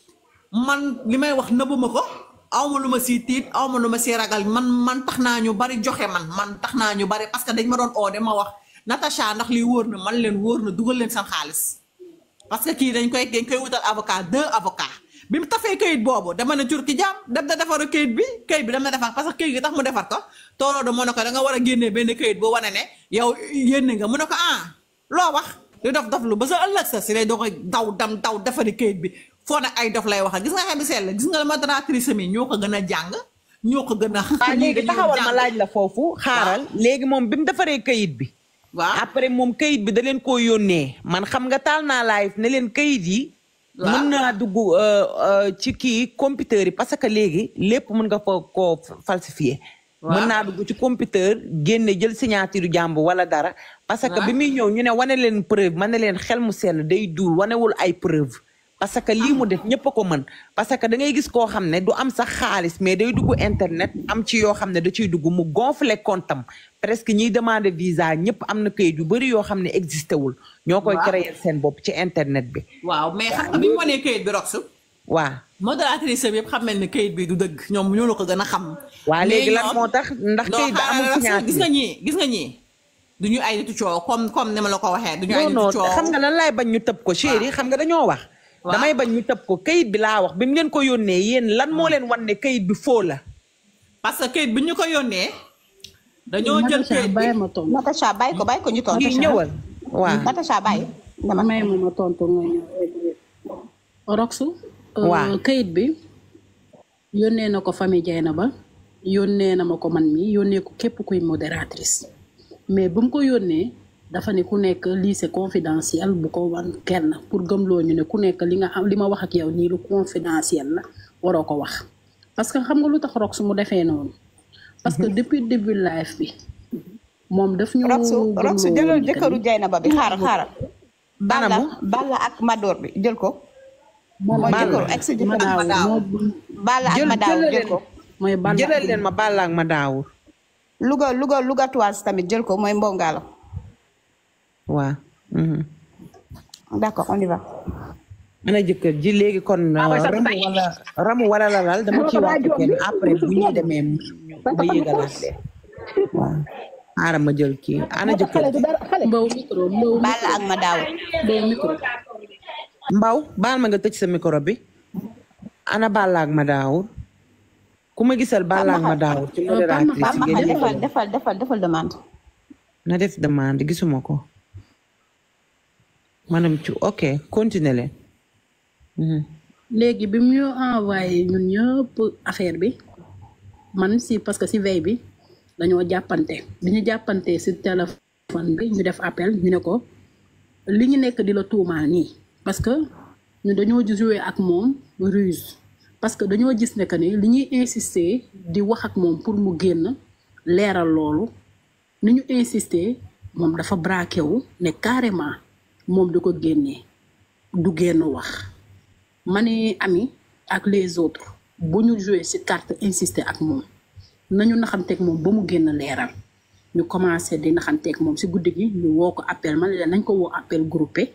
S4: man li may wax nëbbuma ko awma lu ma si tiit awma lu ma si ragal man man tax naa ñu bari joxe man man tax naa ñu bari parce que dañ ma doon oo de ma wax Natacha ndax lii wóor na man leen wóor na dugal leen seen xaalis parce que kii dañ koy dañ koy wutal avocat deux avocats bi mu tafee kayit boobu dama ne jur ki jaam dem na defaru kayit bi kayit bi dem na defar parce que kayit gi tax mu defar ko tooroo de moo ne ko da nga war a génnee benn kayit boo wane ne yow yénne nga mu ne ko ah loo wax li dof dof lu ba sa ëllëg sa si lay doo koy daw dam daw defari kayit bi foo ne ay dof lay wax gis nga xam bi sell gis nga la modératrice mi ñoo ko gën a jàng ñoo ko gën a
S2: waaw léegi taxawal ma laaj la foofu xaaral léegi moom bi mu defaree kayit bi
S4: waaw
S2: après moom kayit bi da leen koo yónnee man xam nga taal naa live ne leen kayit yi mën naa dugg ci kii computer yi parce que léegi lépp mën nga fa koo falsifier mën naa dugg ci computer génne jël signature jàmbur wala dara parce que bi muy ñëw ñu ne wane leen preuve man ne leen xel mu sell day duul wanewul ay preuve parce que lii mu def ñëpp a ko mën parce que da ngay gis koo xam ne du am sax xaalis mais day dugg internet am ci yoo xam ne da ciy dugg mu gonfler comptam presque ñiy demander visa ñëpp am na kayit yu bëri yoo xam ne existé wul ñoo koy créer seen bopp ci internet bi
S4: waaw mais xam nga bi mu wanee kayit bi rox
S2: waaw
S4: modératrice bi yëpp xam nañ ne kayit bi du dëgg ñoom ñoo la ko gën a xam
S2: waaw léegi lan moo tax ndax kayit bi amul signature
S4: gis nga ñii gis nga ñii duñu ay nitu coow comme comme ni ma la ko waxee duñu ay nitu coow
S2: xam nga lan laay bañ ñu tëb ko chéri xam nga dañoo wax damay bañ ñu tëb ko kayit bi laa wax bi mu leen ko yónnee yéen lan moo leen wan ne kayit bi faux la
S4: parce que kayit bi ñu ko yónnee dañoo jël kayit bi
S7: Natacha bàyyi ko bàyyi ko ñu tontu.
S2: ñëwal waaw
S7: Natacha bàyyi.
S3: dama may ma ma tontu nga ñëw. Rox.
S2: waaw
S3: kayit bi yónnee na ko famille Dieynaba yónnee na ma ko man mi yónnee ko képp kuy modératrice mais bu mu ko yónnee dafa ne ku nekk lii c'est confidentiel bu ko wan kenn pour gëmloo ñu ne ku nekk li nga xam li ma wax ak yow nii lu confidentiel la waroo ko wax parce que xam nga lu tax Rox su mu defee noonu parce que depuis début live bi moom daf ñu
S8: Roxu Roxu jëlal jëkkëru Dieynaba bi xaaral xaaral Balla Balla ak Mador bi jël ko mooy jëkkëru ex jëkkëru Madaaw Balla ak Madaaw jël ko
S3: mooy Balla
S2: jëlal leen ma Balla ak Madaaw
S8: Louga Louga Louga Toise tamit jël ko mooy Mbongalo
S2: waaw
S8: d'accord on y va
S2: ana jëkkër ji léegi kon ramu wala ramu wala lalal dama ci wax kenn après bu ñu demee ba yëgalaat leen waaw xaaral ma jël kii ana jëkkër ji
S3: mbaw micro mbaw
S8: Balla ak Madaaw
S3: mbaw micro
S2: mbaw baal ma nga tëj sa micro bi ana Balla ak Madaaw ku ma gisal Balla ak Madaaw ci modératrice ngeen
S8: defal defal defal defal demande
S2: na def demande gisuma ko manam ci ok continuer leen
S3: léegi bi mu ñu envoyé ñun ñëpp affaire bi man si parce que si veille bi dañoo jàppante bi ñu jàppante si téléphone bi ñu def appel ñu ne ko li ñu nekk di la tuumaal nii parce que ñu dañoo jouer ak moom ruse parce que dañoo gis ne que ni li ñuy insister di wax ak moom pour mu génn leeral loolu ni ñu insister moom dafa braqué wu ne carrément moom du ko génnee du génn wax ma ne Ami ak les autres bu ñu jouer ci carte insister ak moom nañu naxanteeg moom ba mu génn leeral ñu commencé di naxanteeg moom ci guddi gi ñu woo ko appel ma ne leen nañ ko woo appel groupé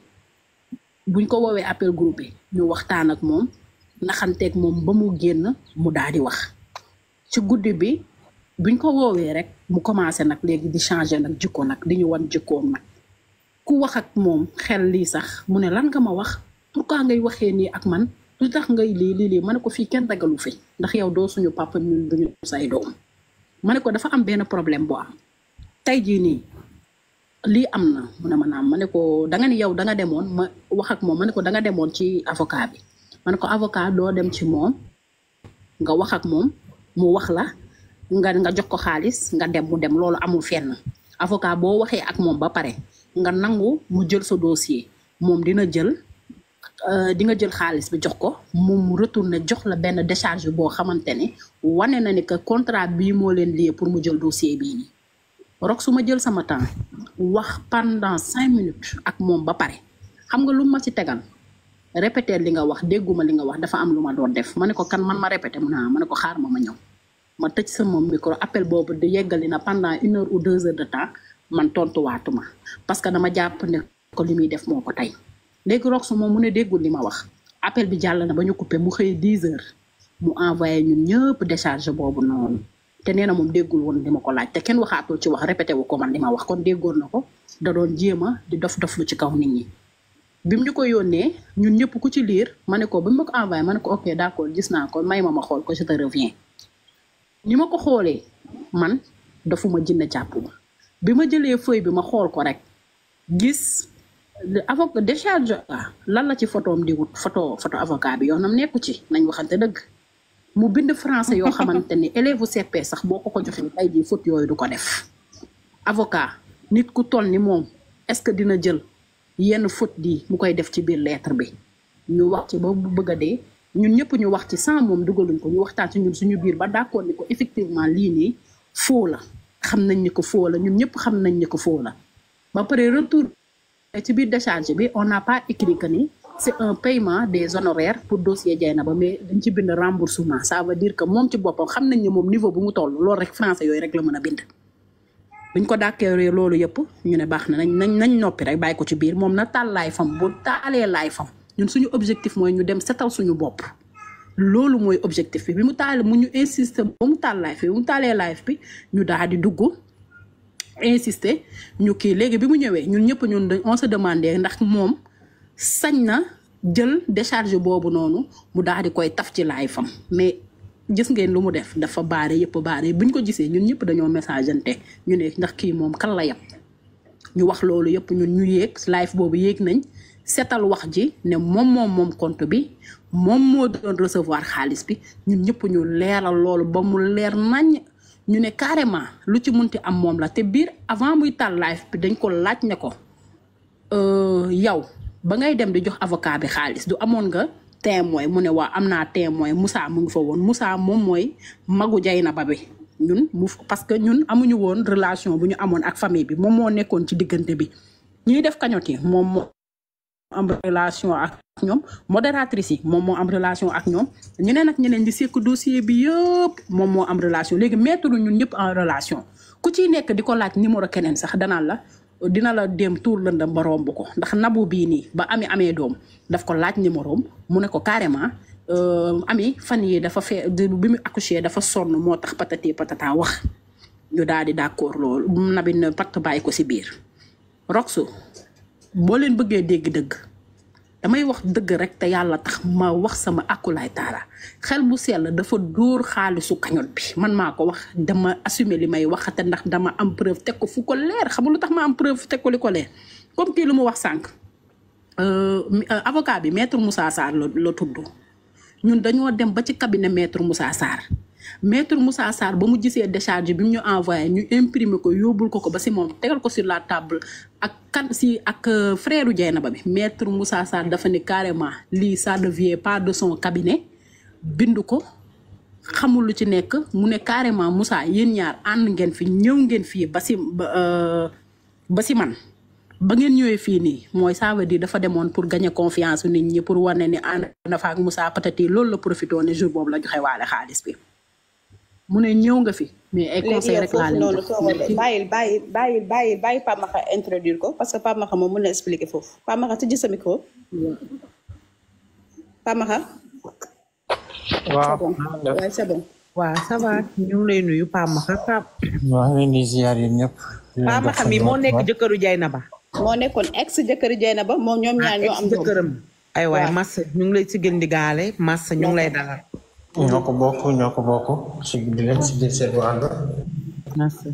S3: buñ ko woowee appel groupé ñu waxtaan ak moom naxanteeg moom ba mu génn mu daal di wax ci guddi bi buñ ko woowee rek mu commencé nag léegi di changer nag jikko nag di ñu wan jikkoom nag ku wax ak moom xel lii sax mu ne lan nga ma wax pourquoi ngay waxee nii ak man lu tax ngay lii lii lii ma ne ko fii kenn dagalu fi ndax yow doo suñu papa ñun duñu say doom ma ne ko dafa am benn problème boo am tey jii nii lii am na mu ne ma naam ma ne ko da nga ni yow da nga demoon ma wax ak moom ma ne ko da nga demoon ci avocat bi ma ne ko avocat doo dem ci moom nga wax ak moom mu wax la nga nga jox ko xaalis nga dem mu dem loolu amul fenn avocat boo waxee ak moom ba pare nga nangu mu jël sa dossier moom dina jël di nga jël xaalis bi jox ko moom mu retourné jox la benn décharge boo xamante ne wane na ni que contrat bii moo leen lié pour mu jël dossier bii nii Rox su ma jël sama temps wax pendant cinq minutes ak moom ba pare xam nga lu ma ci tegal répéter li nga wax dégguma li nga wax dafa am lu ma doon def ma ne ko kan man ma répété mu naa ma ne ko xaar ma ma ñëw ma tëj sama micro appel boobu di yeggali na pendant une heure ou deux heures de temps man tontuwaatuma parce que dama jàpp ne ko li muy def moo ko tey léegi Rox moom mu ne déggul li ma wax appel bi jàll na ba ñu coupé mu xëy dix heures mu envoyé ñun ñëpp décharge boobu noonu te nee na moom déggul woon li ma ko laaj te kenn waxaatul ci wax répété wu ko man li ma wax kon déggoon na ko da doon jéem a di dof dof lu ci kaw nit ñi bi mu ñu ko yónnee ñun ñëpp ku ci liir ma ne ko bi ma ko envoyé ma ne ko ok d'accord gis naa ko may ma ma xool ko je te reviens ni ma ko xoolee man dafuma jinne jàpp ma bi ma jëlee feuille bi ma xool ko rek gis avocat décharge lan la ci photoom di wut photo photo avocat bi yoonam nekku ci nañ waxante dëgg mu bind français yoo xamante ni élève u C P sax boo ko ko joxee tey jii faute yooyu du ko def avocat nit ku toll ni moom est-ce que dina jël yenn faute di mu koy def ci biir lettre bi ñu wax ci ba bëgg a dee ñun ñëpp ñu wax ci sans moom dugaluñ ko ñu waxtaan ci ñun suñu biir ba d'accord ni ko effectivement lii nii faux la xam nañ ni ko faux la ñun ñëpp xam nañ ni ko faux la ba pare retour ci biir décharge bi on n'a pas écrit que ni c'est un paiement des honoraires pour dossier Dieynaba mais dañ ci bind remboursement ça veut dire que moom ci boppam xam nañ ne moom niveau bu mu toll loolu rek français yooyu rek la mën a bind buñ ko dàkkeeree loolu yëpp ñu ne baax na nañ nañ nañ noppi rek bàyyi ko ci biir moom na taal laay fam bu taalee laay fam ñun suñu objectif mooy ñu dem setal suñu bopp loolu mooy objectif bi bi mu taal mu ñu insister ba mu taal live bi mu taalee live bi ñu daal di dugg insister ñu kii léegi bi mu ñëwee ñun ñëpp ñun dañ on se demandé ndax moom sañ na jël décharge boobu noonu mu daal di koy taf ci live fam mais gis ngeen lu mu def dafa baare yëpp baare buñ ko gisee ñun ñëpp dañoo messageante ñu ne ndax kii moom kan la yab ñu wax loolu yëpp ñun ñu yéeg live boobu yéeg nañ seetal wax ji ne moom moom moom compte bi moom moo doon recevoir xaalis bi ñun ñëpp ñu leeral loolu ba mu leer nañ ñu ne carrément lu ci munti am moom la te biir avant muy taal live bi dañ ko laaj ne ko yow ba ngay dem di jox avocat bi xaalis du amoon nga témoin mu ne waa am naa témoin Moussa mu ngi fa woon Moussa moom mooy magu Dieynaba bi ñun mu parce que ñun amuñu woon relation bu ñu amoon ak famille bi moom moo nekkoon ci diggante bi ñuy def cagnotte yi moom moo am relation ak ñoom modératrice yi moom moo am relation ak ñoom ñeneen ak ñeneen di sekk dossier bi yëpp moom moo am relation léegi mettre ñun ñëpp en relation ku ciy nekk di ko laaj numéro keneen sax danaan la dina la dem tuur lëndam ba romb ko ndax nabu bii nii ba ami amee doom daf ko laaj numéro mu ne ko carrément ami fan yi dafa fee bi mu accouché dafa sonn moo tax patati patata wax ñu daal di d'accord loolu nabi ne patt bàyyi ko si biir Roxu boo leen bëggee dégg dëgg damay wax dëgg rek te yàlla tax ma wax sama akulaay taala xel bu sell dafa dóor xaalisu cagnotte bi man maa ko wax dama assumer li may wax te ndax dama am preuve teg ko fu ko leer xam lu tax ma am preuve teg ko li ko leer comme kii lu mu wax sànq avocat bi maître Moussa Sarr la la tudd ñun dañoo dem ba ci cabinet maître Moussa Sarr maître Moussa Sarr ba mu gisee décharge bi mu ñu envoyé ñu imprimer ko yóbbul ko ko ba si moom tegal ko sur la table ak kan si ak frère Dieynaba bi maître Moussa Sarr dafa ne carrément lii ça ne vient pas de son cabinet bind ko xamul lu ci nekk mu ne carrément Moussa yéen ñaar ànd ngeen fi ñëw ngeen fii ba si ba si man ba ngeen ñëwee fii nii mooy ça veut dire dafa demoon pour gagner confiance nit ñi pour wane ni ànd na fa ak Moussa patati loolu la profité ne jour boobu la joxe waale xaalis bi mu ne ñëw nga fi mais ay conseil rek laa leen jox
S8: bàyyil bàyyil bàyyil bàyyil bàyyi Pape Maxa introduire ko parce que Pape Maxa moom mën na expliquer foofu Pape Maxa tëjji sa micro Pape Maxa
S9: waaw
S8: waaw c'est bon
S2: waaw ça va ñu ngi lay nuyu Pape Maxa Pape
S9: waaw ñu ngi ziar yéen ñëpp
S2: Pape Maxa mi moo nekk jëkkëru Dieynaba
S8: moo nekkoon ex jëkkëru Dieynaba moom ñoom ñaar ñoo am
S2: jëkkëram ay waay Massa ñu ngi lay si gën di gaale Massa ñu ngi lay dalal
S9: ñoo ko bokk ñoo ko bokk si di leen si jël seen wàll
S2: Massa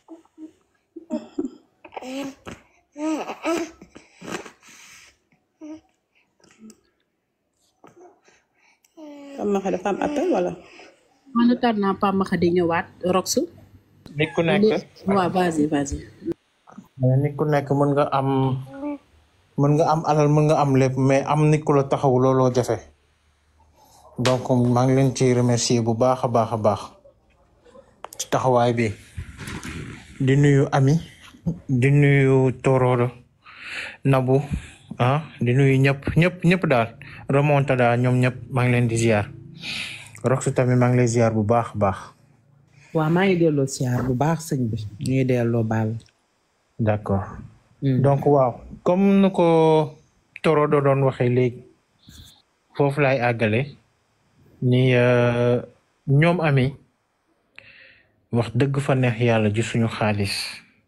S8: Pape Maxa dafa am appel wala
S3: man na tar naa Pape Maxa di ñëwaat Roxu
S9: nit ku nekk
S3: waaw vas-y vas-y
S9: nit ku nekk mën nga am mën nga am alal mën nga am lépp mais am nit ku la taxaw looloo jafe donc maa ngi leen ci remercier bu baax a baax a baax ci taxawaay bi di nuyu Ami di nuyu Torodo Nabu ah di nuyu ñëpp ñëpp ñëpp daal remontada ñoom ñëpp maa ngi leen di ziar Roxu tamit maa ngi lay ziar bu baax a baax.
S2: waaw maa ngi delloo ziar bu baax sëñ bi ñuy delloo baal.
S9: d'accord donc waaw comme nu ko Torodo doon waxee léegi foofu laay àggale ni ñoom Ami wax dëgg fa neex yàlla ji suñu xaalis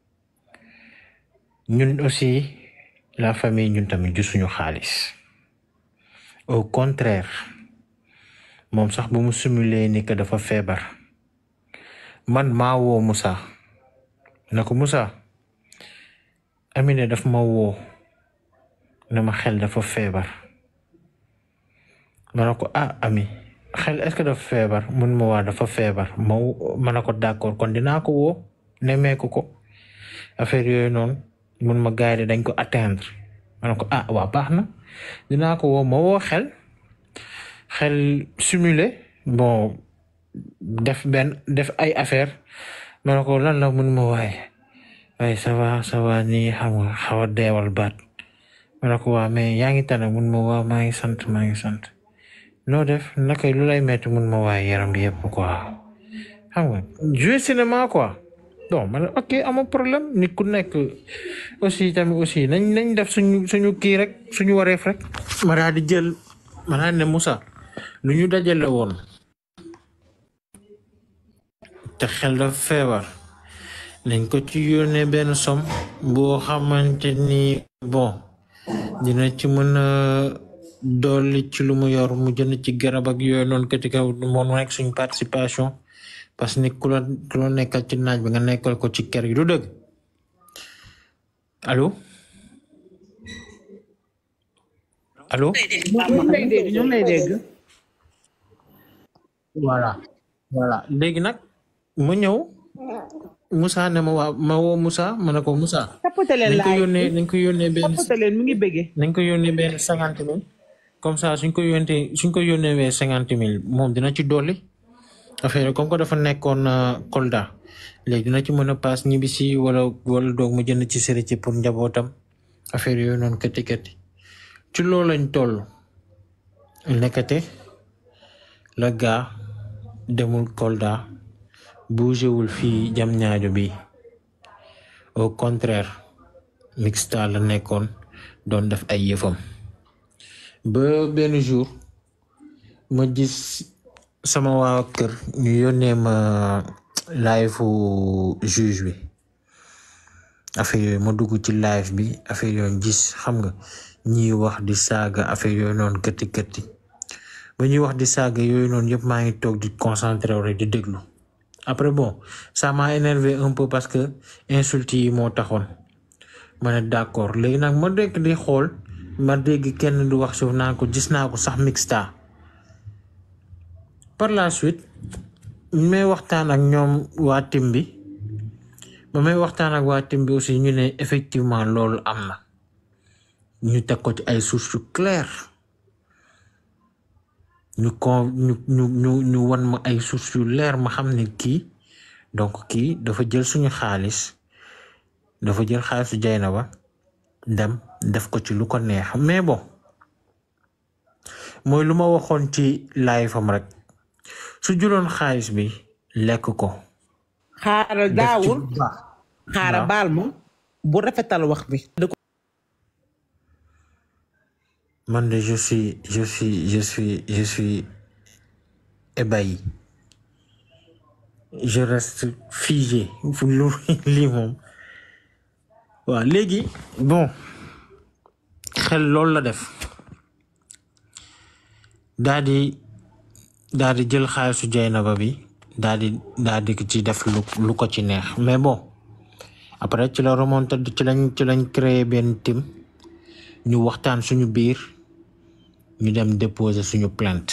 S9: ñun aussi la famille ñun tamit ji suñu xaalis au contraire moom sax bu mu simulé ni que dafa feebar man maa woo Moussa na ko Moussa Amine daf ma woo na ma xel dafa feebar ma ne ko ah Ami xel est-ce que dafa feebar mun ma waa dafa feebar ma ma ne ko d'accord kon dinaa ko woo nemmeeku ko affaire yooyu noonu mun ma gaay de dañ ko atteindre ma ne ko ah waa baax na dinaa ko woo ma woo xel xel simulé bon def benn def ay affaire ma ne ko lan la mun ma waaye waaye ça va ça va nii xam nga xaw a deewal baat ma ne ko waa mais yaa ngi tane mun ma waa maa ngi sant maa ngi sant noo def naka lu lay metti mun ma waaye yaram bi yëpp quoi xam nga jouer cinéma quoi bon ma ne ok ama problème nit ku nekk aussi tamit aussi nañ nañ def suñu suñu kii rek suñu wareef rek ma daal di jël ma daal ne Moussa lu ñu dajale woon te xel dafa feebar nañ ko ci yónnee benn somme boo xamante ni bon dina ci mën a dolli ci lu mu yor mu jënd ci garab ak yooyu noonu kati kaw moom nekk suñ participation parce que ni ku la ku la nekkal ci naaj bi nga nekkal ko ci kër gi du dëgg allo allo.
S2: ñu ngi lay dégg ñu ngi lay dégg.
S9: voilà voilà léegi nag mu ñëw Moussa ne ma waa ma woo Moussa ma ne ko Moussa.
S2: tapote leen
S9: nañ ko
S2: laay
S9: yónnee nañ ko yónnee benn
S2: tapote leen mu ngi bëggee.
S9: nañ ko yónnee benn cinquante mille comme ça suñ ko yónnee suñ ko yónnee cinquante mille moom dina ci dolli affaire comme que dafa nekkoon Kolda léegi dina ci mën a paas ñibbisi wala wala doog mu jënd ci sëri ci pour njabootam affaire yooyu noonu këtti këtti ci loolu lañ toll nekkate la gaa demul Kolda bougéwul fii jam ñaajo bi au contraire mixta la nekkoon doon def ay yëfam ba benn jour ma gis sama waa kër ñu yónnee ma live juge bi affaire yooyu ma dugg ci live bi affaire yooyu gis xam nga ñiy wax di saaga affaire yooyu noonu këtti këtti ba ñuy wax di saaga yooyu noonu yëpp maa ngi toog di concentré rek di déglu après bon ça m'a énervé un peu parce que insulte yi moo taxoon ma ne d'accord léegi nag ma dégg di xool ma dégg kenn du wax suuf naa ko gis naa ko sax mixta par la suite may waxtaan ak ñoom waa tim bi ba may waxtaan ak waa tim bi aussi ñu ne effectivement loolu am na ñu teg ko ci ay sources claires ñu con ñu ñu ñu ñu wan ma ay sources yu leer ma xam ne kii donc kii dafa jël suñu xaalis dafa jël xaalisu Dieynaba dem def ko ci lu ko neex mais bon mooy lu ma waxoon ci live am rek su jëloon xaalis bi lekk ko.
S2: xaaral daawul xaaral baal ma bu rafetal wax bi.
S9: man de je suis je suis je suis je suis ébahi je reste figé lu lii moom waaw léegi bon xel loolu la def daa di daa di jël xaalisu Dieynaba bi daa di daa di ci def lu lu ko ci neex mais bon après ci la remonté ci lañ ci lañ créé benn team ñu waxtaan suñu biir ñu dem déposer suñu plainte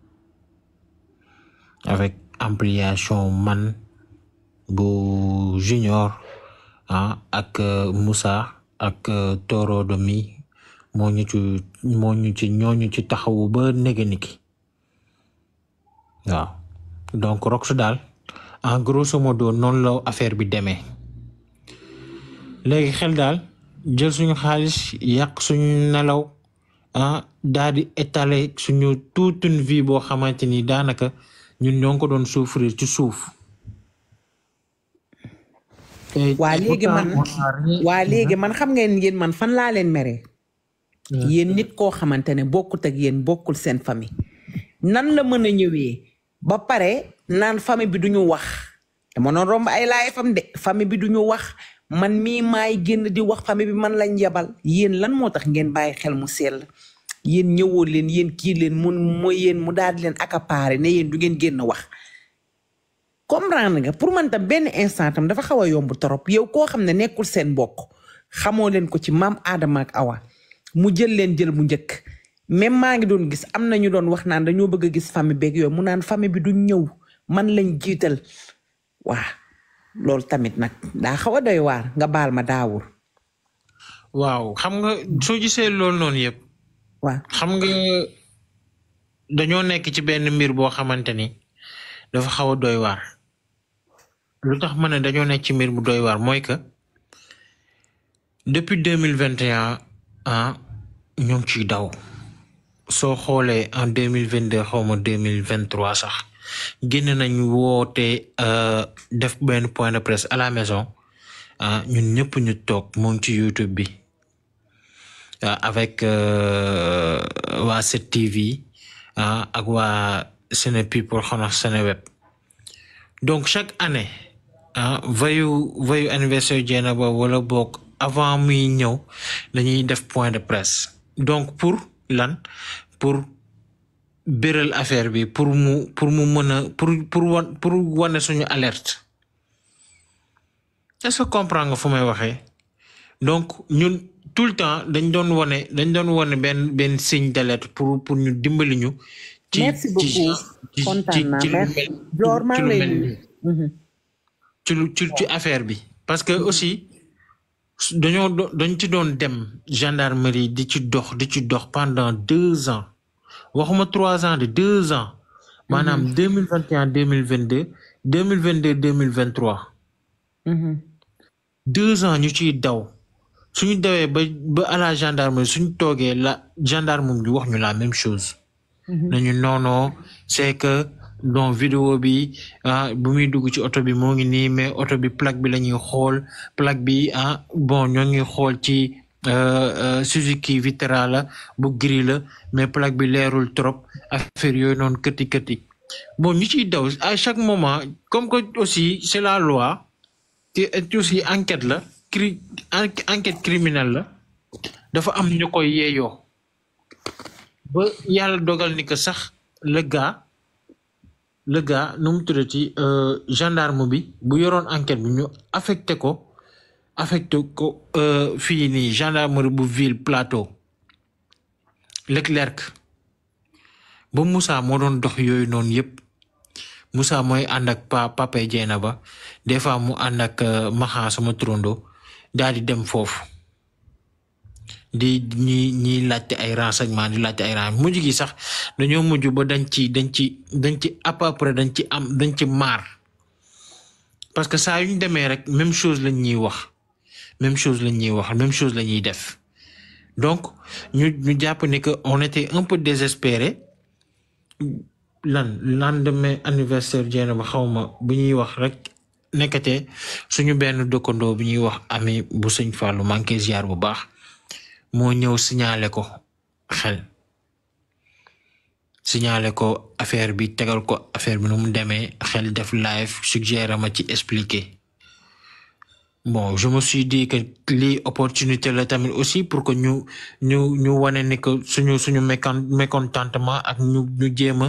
S9: avec ampliation man bu junior ah ak Moussa ak Toro Domi moo ñu ci moo ñu ci ñooñu ci taxawu ba néganiki waaw donc Rox daal en grosso modo noonu la affaire bi demee léegi xel daal jël suñu xaalis yàq suñu nelaw ah daal di étaler suñu toute une vie boo xamante ni daanaka ñun ñoo ngi ko doon souffrir ci suuf.
S2: waa léegi man waa léegi man xam ngeen yéen man fan laa leen meree. yéen nit koo xamante ne bokkut ak yéen bokkul seen famille. nan la mën a ñëwee ba pare naan famille bi duñu wax dama noon romb ay laay fam de famille bi duñu wax man mii maay génn di wax famille bi man lañ yebal yéen lan moo tax ngeen bàyyi xel mu sell yéen ñëwoo leen yéen kii leen mun mooy yéen mu daal di leen accaparer ne yéen du ngeen génn wax comprendre nga pour man tam benn instant tam dafa xaw a yomb trop yow koo xam ne nekkul seen mbokk xamoo leen ko ci maam Adama ak Awa mu jël leen jël mu njëkk même maa ngi doon gis am na ñu doon wax naan dañoo bëgg a gis famille beeg yooyu mu naan famille bi duñ ñëw man lañ jiital waa loolu tamit nag daa xaw a doy waar nga baal ma daawul.
S9: waaw xam nga soo gisee loolu noonu yëpp.
S2: waaw
S9: xam nga dañoo nekk ci benn mbir boo xamante ni dafa xaw a doy waar lu tax ma ne dañoo nekk ci mbir bu doy waar mooy que depuis deux mille vingt et un ah ñoo ngi ciy daw soo xoolee en deux mille vingt deux xaw ma deux mille vingt trois sax génn nañ woote def benn point de presse à la maison ah ñun ñëpp ñu toog mu ngi ci YouTube bi. avec waa sept T V ah ak waa Sene People xanaa Seneweb donc chaque année ah veillu veillu anniversaire Dieynaba wala boog avant muy ñëw dañuy def point de presse donc pour lan pour béral affaire bi pour mu pour mu mën a pour pour wan pour wane suñu alerte est-ce que comprendre nga fu may waxee donc ñun tout le temps dañ doon wone dañ doon wone benn benn signe d'alerte pour pour ñu dimbali ñu. ci
S2: merci beaucoup kontaan naa merci Dior maa ngi lay
S9: ci lu ci ci affaire bi parce que aussi dañoo dañ ci doon dem gendarmerie di ci dox di ci dox pendant deux ans waxuma trois ans de deux ans maanaam deux mille vingt et un deux mille vingt deux deux mille vingt deux deux mille vingt trois deux ans ñu ciy daw suñu dawee ba ba à la gendarmerie suñu toogee la gendarme bi wax ñu la même chose nañu non non c'est que donc vidéo bi ah bu muy dugg ci oto bi moo ngi nii mais oto bi plaque bi la ñuy xool plaque bi ah bon ñoo ngi xool ci Suzuki Vitara la bu gris la mais plaque bi leerul trop affaire yooyu noonu këti këti bon ñu ciy daw à chaque moment comme que aussi c'est la loi te aussi enquête la cri enquête criminelle la dafa am ñu koy yeeyoo ba yàlla dogal ni que sax le gars le gars nu mu tuddati gendarme bi bu yoroon enquête bi ñu affecté ko affecté ko fii nii gendarmerie bu ville plateau Leclerc ba Moussa moo doon dox yooyu noonu yëpp Moussa mooy ànd ak pa Papa Dieyna ba des fois mu ànd ak Maxa sama trondo daal di dem foofu di ñi ñiy laajte ay renseignement di laajte ay renseignement mujj gi sax dañoo mujj ba dañ ci dañ ci dañ ci à peu près dañ ci am dañ ci maar parce que saa yu ñu demee rek même chose lañ ñuy wax même chose lañ ñuy wax même chose la ñuy def donc ñu ñu jàpp ne que on était un peu désespéré lan lendemain anniversaire Dieyna ba xawma bu ñuy wax rek nekkate suñu benn dëkkandoo bu ñuy wax ami bu sëñ Fallou manqué ziar bu baax moo ñëw signalé ko xel signalé ko affaire bi tegal ko affaire bi nu mu demee xel def live suggéré ma ci expliquer bon je me suis dit que lii opportunité la tamit aussi pour que ñu ñu ñu wane ni que suñu suñu mécon mécontentement ak ñu ñu jéem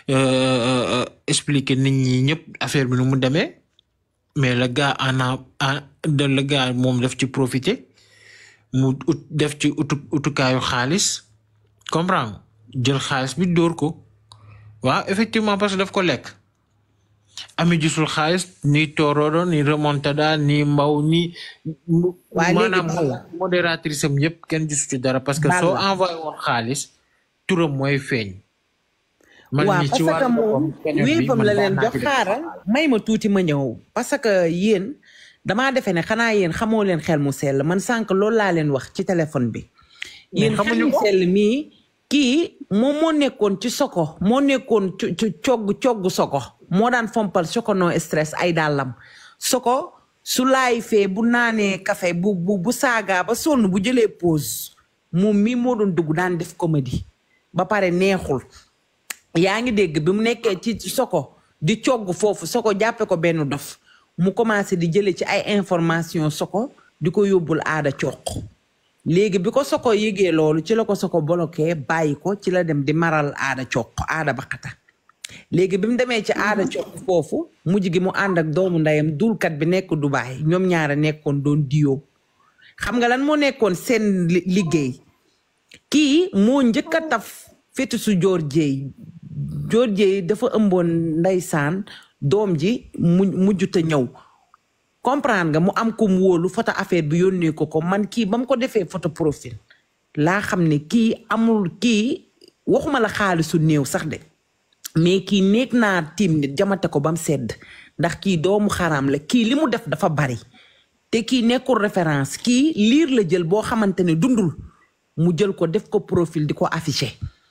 S9: a expliquer nit ñi ñëpp affaire bi nu mu demee mais le gars en a de le gars moom daf ci profiter mu ut def ci utu utukaayu xaalis comprendre jël xaalis bi dóor ko waaw effectivement parce que daf ko lekk ami gisul xaalis ni tooroodo ni remontada ni mbaw ni maanaam modératrice am yëpp kenn gisu ci dara parce que soo envoyé woon xaalis turam mooy feeñ
S2: waaw parce que moom wéepam la leen jox xaaral may ma tuuti ma ñëw parce que yéen damaa defee ne xanaa yéen xamoo leen xel mu sell man sànq loolu laa leen wax ci téléphone bi yéen xel mu sell mii kii moom moo nekkoon ci soko moo nekkoon ci cogg cogg soko moo daan fompal soko no stress ay dàllam soko su laay fee bu naanee café bu bu bu saagaa ba sonn bu jëlee pause moom mii moo doon dugg daan def comédie ba pare neexul yaa ngi dégg bi mu nekkee ci soko di cogg foofu soko jàppe ko benn dof mu commencé di jële ci ay information soko di ko yóbbul aada coq léegi bi ko soko yëgee loolu ci la ko soko bloqué bàyyi ko ci la dem di maral aada coq aada baqata léegi bi mu demee ci aada coq foofu mujj gi mu ànd ak doomu ndeyam dulkat bi nekk Dubaay ñoom ñaara nekkoon doon diyoo xam nga lan moo nekkoon seen liggéey kii moo njëkk a taf fétu su joor jeey joor jeey dafa ëmboon ndeysaan doom ji mu mujjuta ñëw comprendre nga mu am ko mu wóolu photo affaire bi yónnee ko ko man kii ba mu ko defee photo profil laa xam ne kii amul kii waxuma la xaalisu néew sax de mais kii nekk naa tiim nit jamate ko ba mu sedd ndax kii doomu xaraam la kii li mu def dafa bari te kii nekkul référence kii liir la jël boo xamante ne dundul mu jël ko def ko profil di ko affiché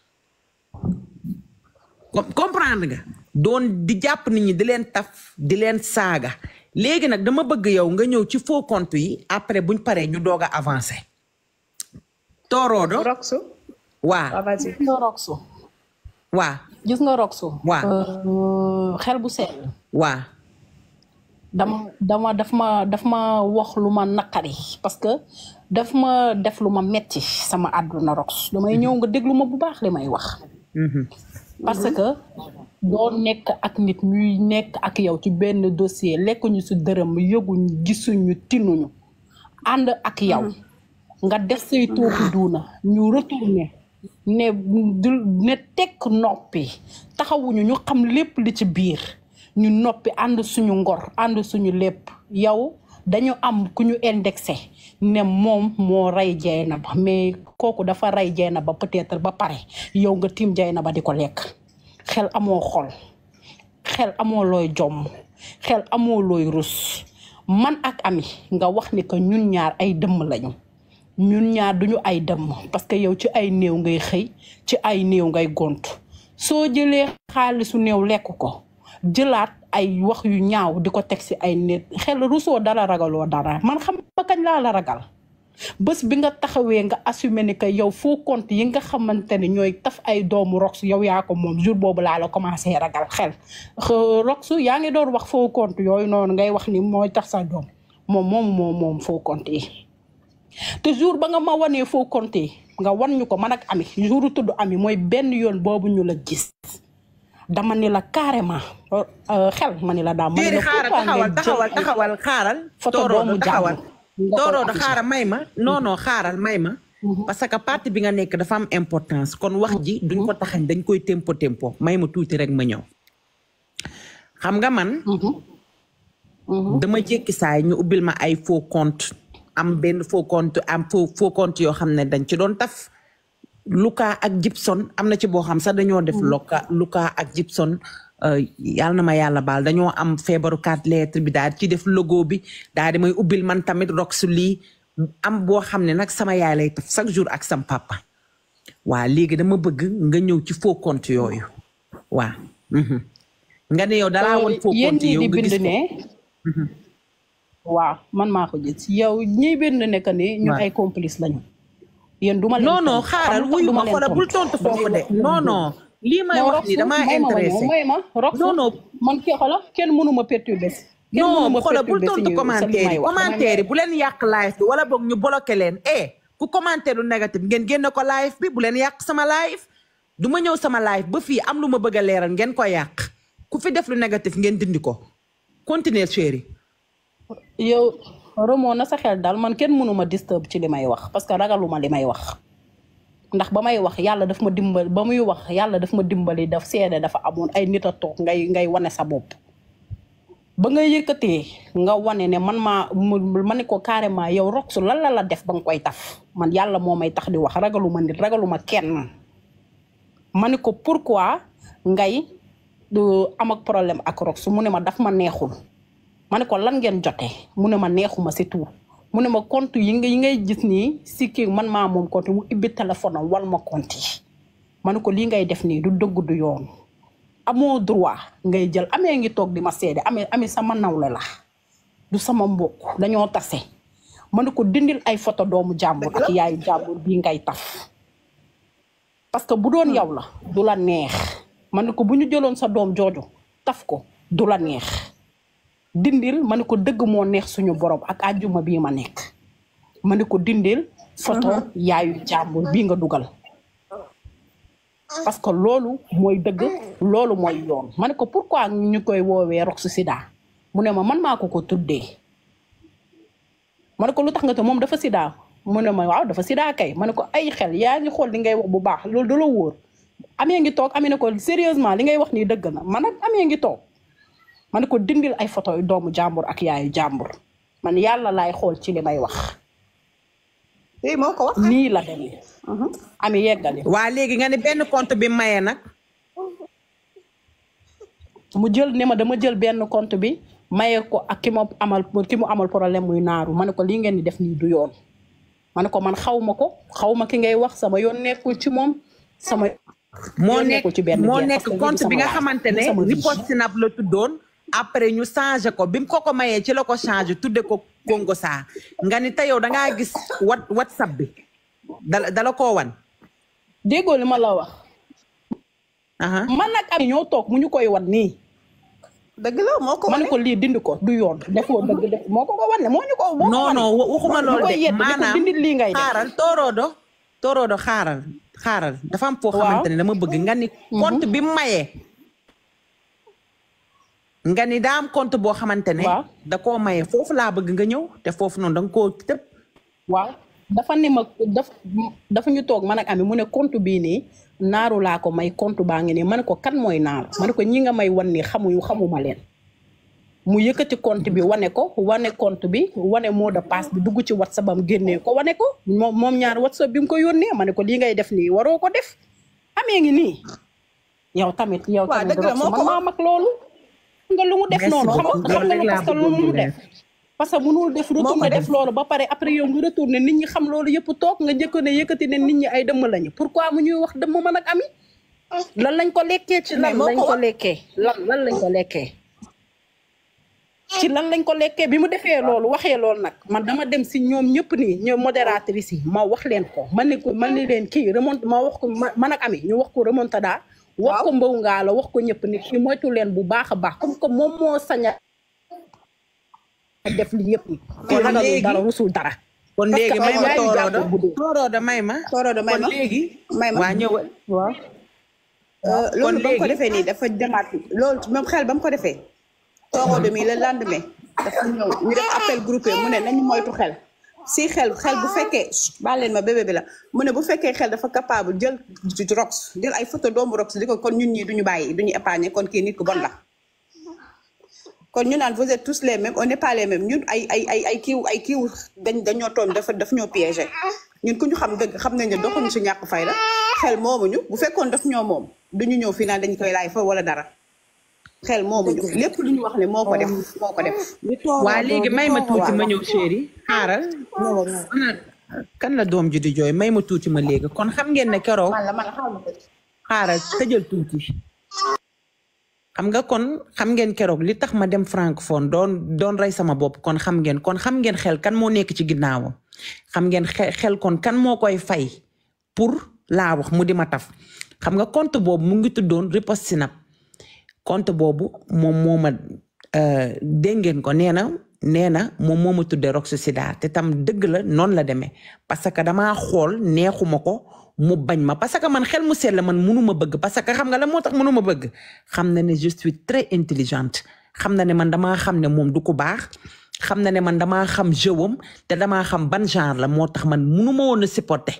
S2: comprendre nga doon di jàpp nit ñi di leen taf di leen saaga léegi nag dama bëgg yow nga ñëw ci faux compte yi après buñ paree ñu doog a avancé tooroodo
S8: Roxu
S2: waa
S3: gis nga Roxu
S2: waa
S3: gis nga Roxu
S2: waa
S3: xel bu sell
S2: waa
S3: dama dama daf ma daf ma wax lu ma naqari parce que daf ma def lu ma metti sama àdduna Rox damay ñëw nga déglu ma bu baax li may wax parce que doo nekk ak nit ñuy nekk ak yow ci benn dossier lekkuñu si dërëm yëguñu gisuñu tinuñu ànd ak yow nga def say tooxi duuna ñu retourné ne du ne tekk noppi taxawuñu ñu xam lépp li ci biir ñu noppi ànd suñu ngor ànd suñu lépp yow dañu am ku ñu indexé ne moom moo rey Dieynaba mais kooku dafa rey Dieynaba peut-être ba pare yow nga tiim Dieynaba di ko lekk xel amoo xol xel amoo looy jomm xel amoo looy rus man ak Ami nga wax ni que ñun ñaar ay dëmm lañu ñun ñaar duñu ay dëmm parce que yow ci ay néew ngay xëy ci ay néew ngay gont soo jëlee xaalisu néew lekk ko jëlaat ay wax yu ñaaw di ko teg si ay nit xel rusoo dara ragaloo dara man xam ba kañ laa la ragal bés bi nga taxawee nga assumé ni que yow faux compte yi nga xamante ne ñooy taf ay doomu Rox yow yaa ko moom jour boobu laa la commencé ragal xel Rox yaa ngi doon wax faux compte yooyu noonu ngay wax ni mooy tax sa doom moom moom moom moom faux compte yi te jour ba nga ma wanee faux compte yi nga wan ñu ko man ak Ami jour tudd Ami mooy benn yoon boobu ñu la gis dama ni la carrément xel ma ni la daam ma ni la
S2: xaaral taxawal taxawal taxawal xaaral
S3: photo doomu
S2: taxawal
S3: jàmbur
S2: tooroo da xaaral may ma non non xaaral may ma parce que parti bi nga nekk dafa am importance kon wax ji duñ ko taxañ dañ koy tempo tempo may ma tuuti rek ma ñëw xam nga man dama jékki saay ñu ubbil ma ay faux compte am benn faux compte am faux faux compte yoo xam ne dañ ci doon taf Luka ak Gibson am na ci boo xam sax dañoo def Luka Luka ak Gibson yàlla na ma yàlla baal dañoo am feebaru quatre lettres bi daal ci def logo bi daal di may ubbil man tamit Rox lii am boo xam ne nag sama yaay lay taf chaque jour ak sam papa waa léegi dama bëgg nga ñëw ci faux compte yooyu waa nga ne yow dalaa woon faux compte yow nga gis ko
S3: waaw man maa ko gis yow ñiy bind ne que ni ñu ay complice lañu yéen duma leen
S2: non non xaaral wuyu ma xoolal bul tontu foofu de non non lii may wax ni damaa intéressé
S3: may ma Rox
S2: non non
S3: man kii xoolal kenn mënu ma perturber
S2: non xoolal bul tontu commentaire yi commentaire yi bu leen yàq live bi wala boog ñu bloqué leen eh ku commentaire lu négatif ngeen génne ko live bi bu leen yàq sama live du ma ñëw sama live ba fii am lu ma bëgg a leeral ngeen ko yàq ku fi def lu négatif ngeen dindi ko continuer chéri
S3: yow Romo na sa xel daal man kenn mënu ma disturb ci li may wax parce que ragaluma li may wax ndax ba may wax yàlla daf ma dimbali ba muy wax yàlla daf ma dimbali daf seede dafa amoon ay nit a toog ngay ngay wane sa bopp ba nga yëkkatee nga wane ne man maa ma ne ko carrément yow Rox lan la la def ba nga koy taf man yàlla moo may tax di wax ragaluma nit ragaluma kenn ma ne ko pourquoi ngay am ak problème ak Rox mu ne ma daf ma neexul ma ne ko lan ngeen jotee mu ne ma neexuma c'est tout mu ne ma compte yi nga yi ngay gis nii si kii man maa moom compte mu ibbi téléphone am wal ma compte yi ma ne ko lii ngay def nii du dëgg du yoon amoo droit ngay jël amee ngi toog di ma seede amee amee sama nawle la du sama mbokk dañoo tase ma ne ko dindil ay photo doomu jàmbur ak yaayu jàmbur bii ngay taf parce que bu doon yow la du la neex ma ne ko bu ñu jëloon sa doom jooju taf ko du la neex dindil ma ne ko dëgg moo neex suñu borom ak àjjuma bii ma nekk ma ne ko dindil photo yaayu jàmbur bii nga dugal parce que loolu mooy dëgg loolu mooy yoon ma ne ko pourquoi ñu koy woowee Rox Sida mu ne ma man maa ko ko tuddee ma ne ko lu tax nga te moom dafa sida mu ne ma waaw dafa sida kay ma ne ko ay xel yaa ngi xool li ngay wax bu baax loolu da la wóor amee ngi toog amee ne ko sérieusement li ngay wax nii dëgg na man ak amee ngi toog ma ne ko dindil ay photo yu doomu jàmbur ak yaayu jàmbur man yàlla laay xool ci li may wax.
S4: eh moo ko wax
S3: nii la demee. ami yeggali.
S2: waa léegi nga ne benn compte bi maye nag.
S3: mu jël ne ma dama jël benn compte bi maye ko ak ki ma amal ki mu amal problème muy naaru ma ne ko lii ngeen di def nii du yoon ma ne ko man xaw ma ko xaw ma ki ngay wax sama yoon nekkul ci moom sama.
S2: moo nekk moo nekk compte bi nga xamante ne Riposte Snap la tuddoon. après ñu changé ko bi mu ko ko mayee ci la ko changé tudde ko Congo saa nga ni te yow da ngaa gis wat whatsapp bi dala dala koo wan.
S3: déggoo li ma la wax. man nag am ñoo toog mu ñu koy wan nii.
S4: dëgg la moo ko
S3: wane ma ne ko lii dindi ko du yoon defoo dëgg def moo ko ko wane moo ñu ko.
S2: non non waxuma loolu de maanaam
S3: dindi lii ngay def
S2: xaaral tooroodo tooroodo xaaral xaaral dafa am foo xamante ne dama bëgg nga ni compte bi mayee. nga ni daa am compte boo xamante ne. da koo maye foofu laa bëgg nga ñëw te foofu noonu da nga koo tëb.
S3: waaw dafa ne ma dafa dafa ñu toog man ak ami mu ne compte bii nii naaru laa ko may compte baa ngi nii ma ne ko kan mooy naaru ma ne ko ñi nga may wan nii xamuñu xamuma leen mu yëkkati compte bi wane ko wane compte bi wane mot de passe bi dugg ci whatsapp am génnee ko wane ko moom moom ñaar whatsapp bi mu ko yónnee ma ne ko lii ngay def nii waroo ko def amee ngi nii yow tamit yow
S7: waaw
S3: tamit
S7: dëgg la moo ko
S3: man maa mag loolu nga lu mu def noonu xam nga xam nga lu parce que lu mu def parce que mënul def retourné def loolu ba pare après yow nga retourné nit ñi xam loolu yëpp toog nga njëkk ne yëkkati ne nit ñi ay dëmm lañu pourquoi mu ñuy wax dëmm man ak ami lan lañ ko lekkee ci lan lañ ko lekkee lan lan lañ ko lekkee ci lan lañ ko lekkee bi mu defee loolu waxee loolu nag man dama dem si ñoom ñëpp nii ñoom modératrice yi ma wax leen ko man ne ko man ne leen kii remonte ma wax ko man ak ami ñu wax ko remontada wax ko mbaw ngaa la wax ko ñëpp ni kii moytu leen bu baax a baax comme que moom moo saña def li yëpp ni kon ragalul dara rusul dara
S2: kon léegi may ma toorooda toorooda may ma
S8: toorooda may ma
S2: kon léegi
S8: may ma
S2: waa ñëwal
S3: waaw
S8: loolu ba mu ko defee nii dafa demaat loolu moom xel ba mu ko defee toorooda mi le lendemain dafa ñëw ñu def appel groupé mu ne nañu moytu xel si xel xel bu fekkee baal leen ma bébé bi la mu ne bu fekkee xel dafa capable jël rox jël ay photo doomu rox di ko kon ñun ñii duñu bàyyi duñu épargner kon kii nit ku bon la kon ñu naan vous êtes tous les mêmes on n'est pas les mêmes ñun ay ay ay ay kiiw ay kiiw dañ dañoo toon dafa daf ñoo piégé ñun ku ñu xam dëgg xam nañ ne doxuñu si ñàkk fay la xel moomuñu bu fekkoon daf ñoo moom duñu ñëw fii naan dañ koy laay fa wala dara xel moomuñu lépp lu ñu wax ne moo ko def moo ko def
S2: waa léegi may ma tuuti ma ñëw chéri xaaral kan la doom ji di jooy may ma tuuti ma léegi kon xam ngeen ne keroog xaaral tëjal tuuti xam nga kon xam ngeen keroog li tax ma dem francophone doon doon rey sama bopp kon xam ngeen kon xam ngeen xel kan moo nekk ci ginnaawam xam ngeen xel kon kan moo koy fay pour laa wax mu di ma taf xam nga compte boobu mu ngi tuddoon riposte Snap compte boobu moom moo ma dégg ngeen ko nee na nee na moom moo ma tuddee Rox Sida te tam dëgg la noonu la demee parce que damaa xool neexuma ko mu bañ ma parce que man xel mu sell man mënuma bëgg parce que xam nga la moo tax mënuma bëgg xam na ne je suis très intelligente xam na ne man damaa xam ne moom du ko baax xam na ne man damaa xam jëwam te damaa xam ban genre la moo tax man mënuma woon a supporter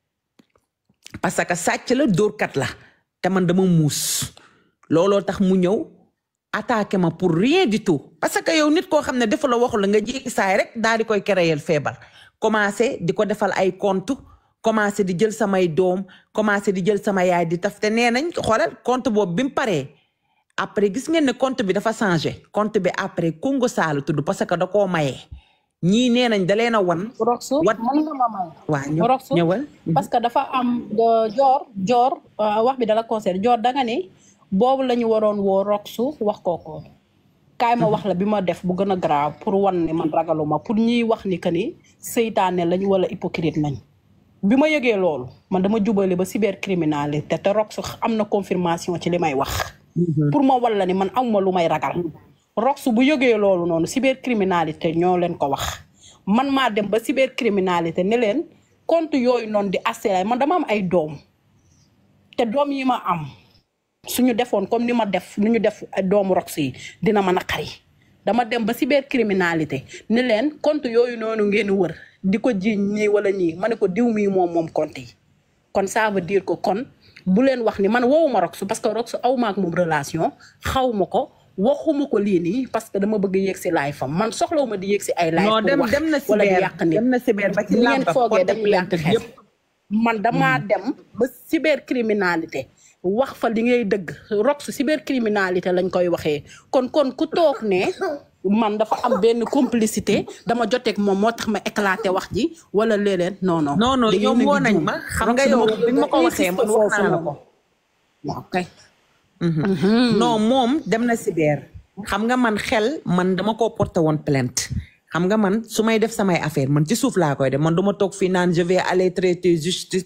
S2: parce que sàcc la dóorkat la te man dama muus looloo tax mu ñëw attaqué ma pour rien du tout parce que yow nit koo xam ne defu la waxu la nga jékki saay rek daal di koy créer feebar commencé di ko defal ay compte commencé di jël samay doom commencé di jël sama yaay di taf te nee nañ xoolal compte boobu bi mu paree après gis ngeen ne compte bi dafa changé compte bi après Congo Saalu tudd parce que da koo mayee ñii nee nañ da leen a wan.
S3: Rox
S2: wat
S3: mën nga ma may.
S2: waaw
S3: Rox
S2: ñëwal
S3: parce que dafa am joor joor wax bi dala conseil joor danga ne boobu la ñu waroon woo Rox wax kooko kaay ma wax la bi ma def bu gën a grave pour wan ne man ragaluma pour ñiy wax ni que ni seytaane lañ wala hypocrite nañ. bi ma yëgee loolu man dama jubale ba cybercriminalité te Rox am na confirmation ci li may wax. pour ma walla ni man amuma lu may ragal. Rox bu yëgee loolu noonu cybercriminalité ñoo leen ko wax man maa dem ba cybercriminalité ne leen compte yooyu noonu di assuré man dama am ay doom te doom yi ma am suñu defoon comme ni ma def ni ñu def doomu Rox yi dina ma naqari dama dem ba cybercriminalité ne leen compte yooyu noonu ngeen wër. di ko jiiñ ñii wala ñii ma ne ko diw mii moom moom compte yi kon ça veut dire que kon bu leen wax ni man woowuma Rox parce que Rox aw ma ak moom relation xaw ma ko waxuma ko lii nii parce que dama bëgg yéeg si live fam man soxlawuma di yéeg si ay live pour wax wala di yàq nit
S2: dem na cyber ba ci
S3: ngeen
S2: làmba
S3: foogee dañu yàq xel man damaa dem ba cybercriminalité wax fa li ngay dëgg Rox cybercriminalité lañ koy waxee kon kon ku toog ne man dafa am benn complicité dama joteeg moom moo tax ma éclaté wax ji wala léeg-léeg non non.
S2: non non yow woo nañ ma xam nga yow bi ma ko waxee man wax naa la ko.
S3: waaw kay.
S2: non moom dem na cyber. xam nga man xel man dama koo porté woon plainte. xam nga man su may def samay affaire man ci suuf laa koy def man duma toog fii naan je vais aller traiter justice.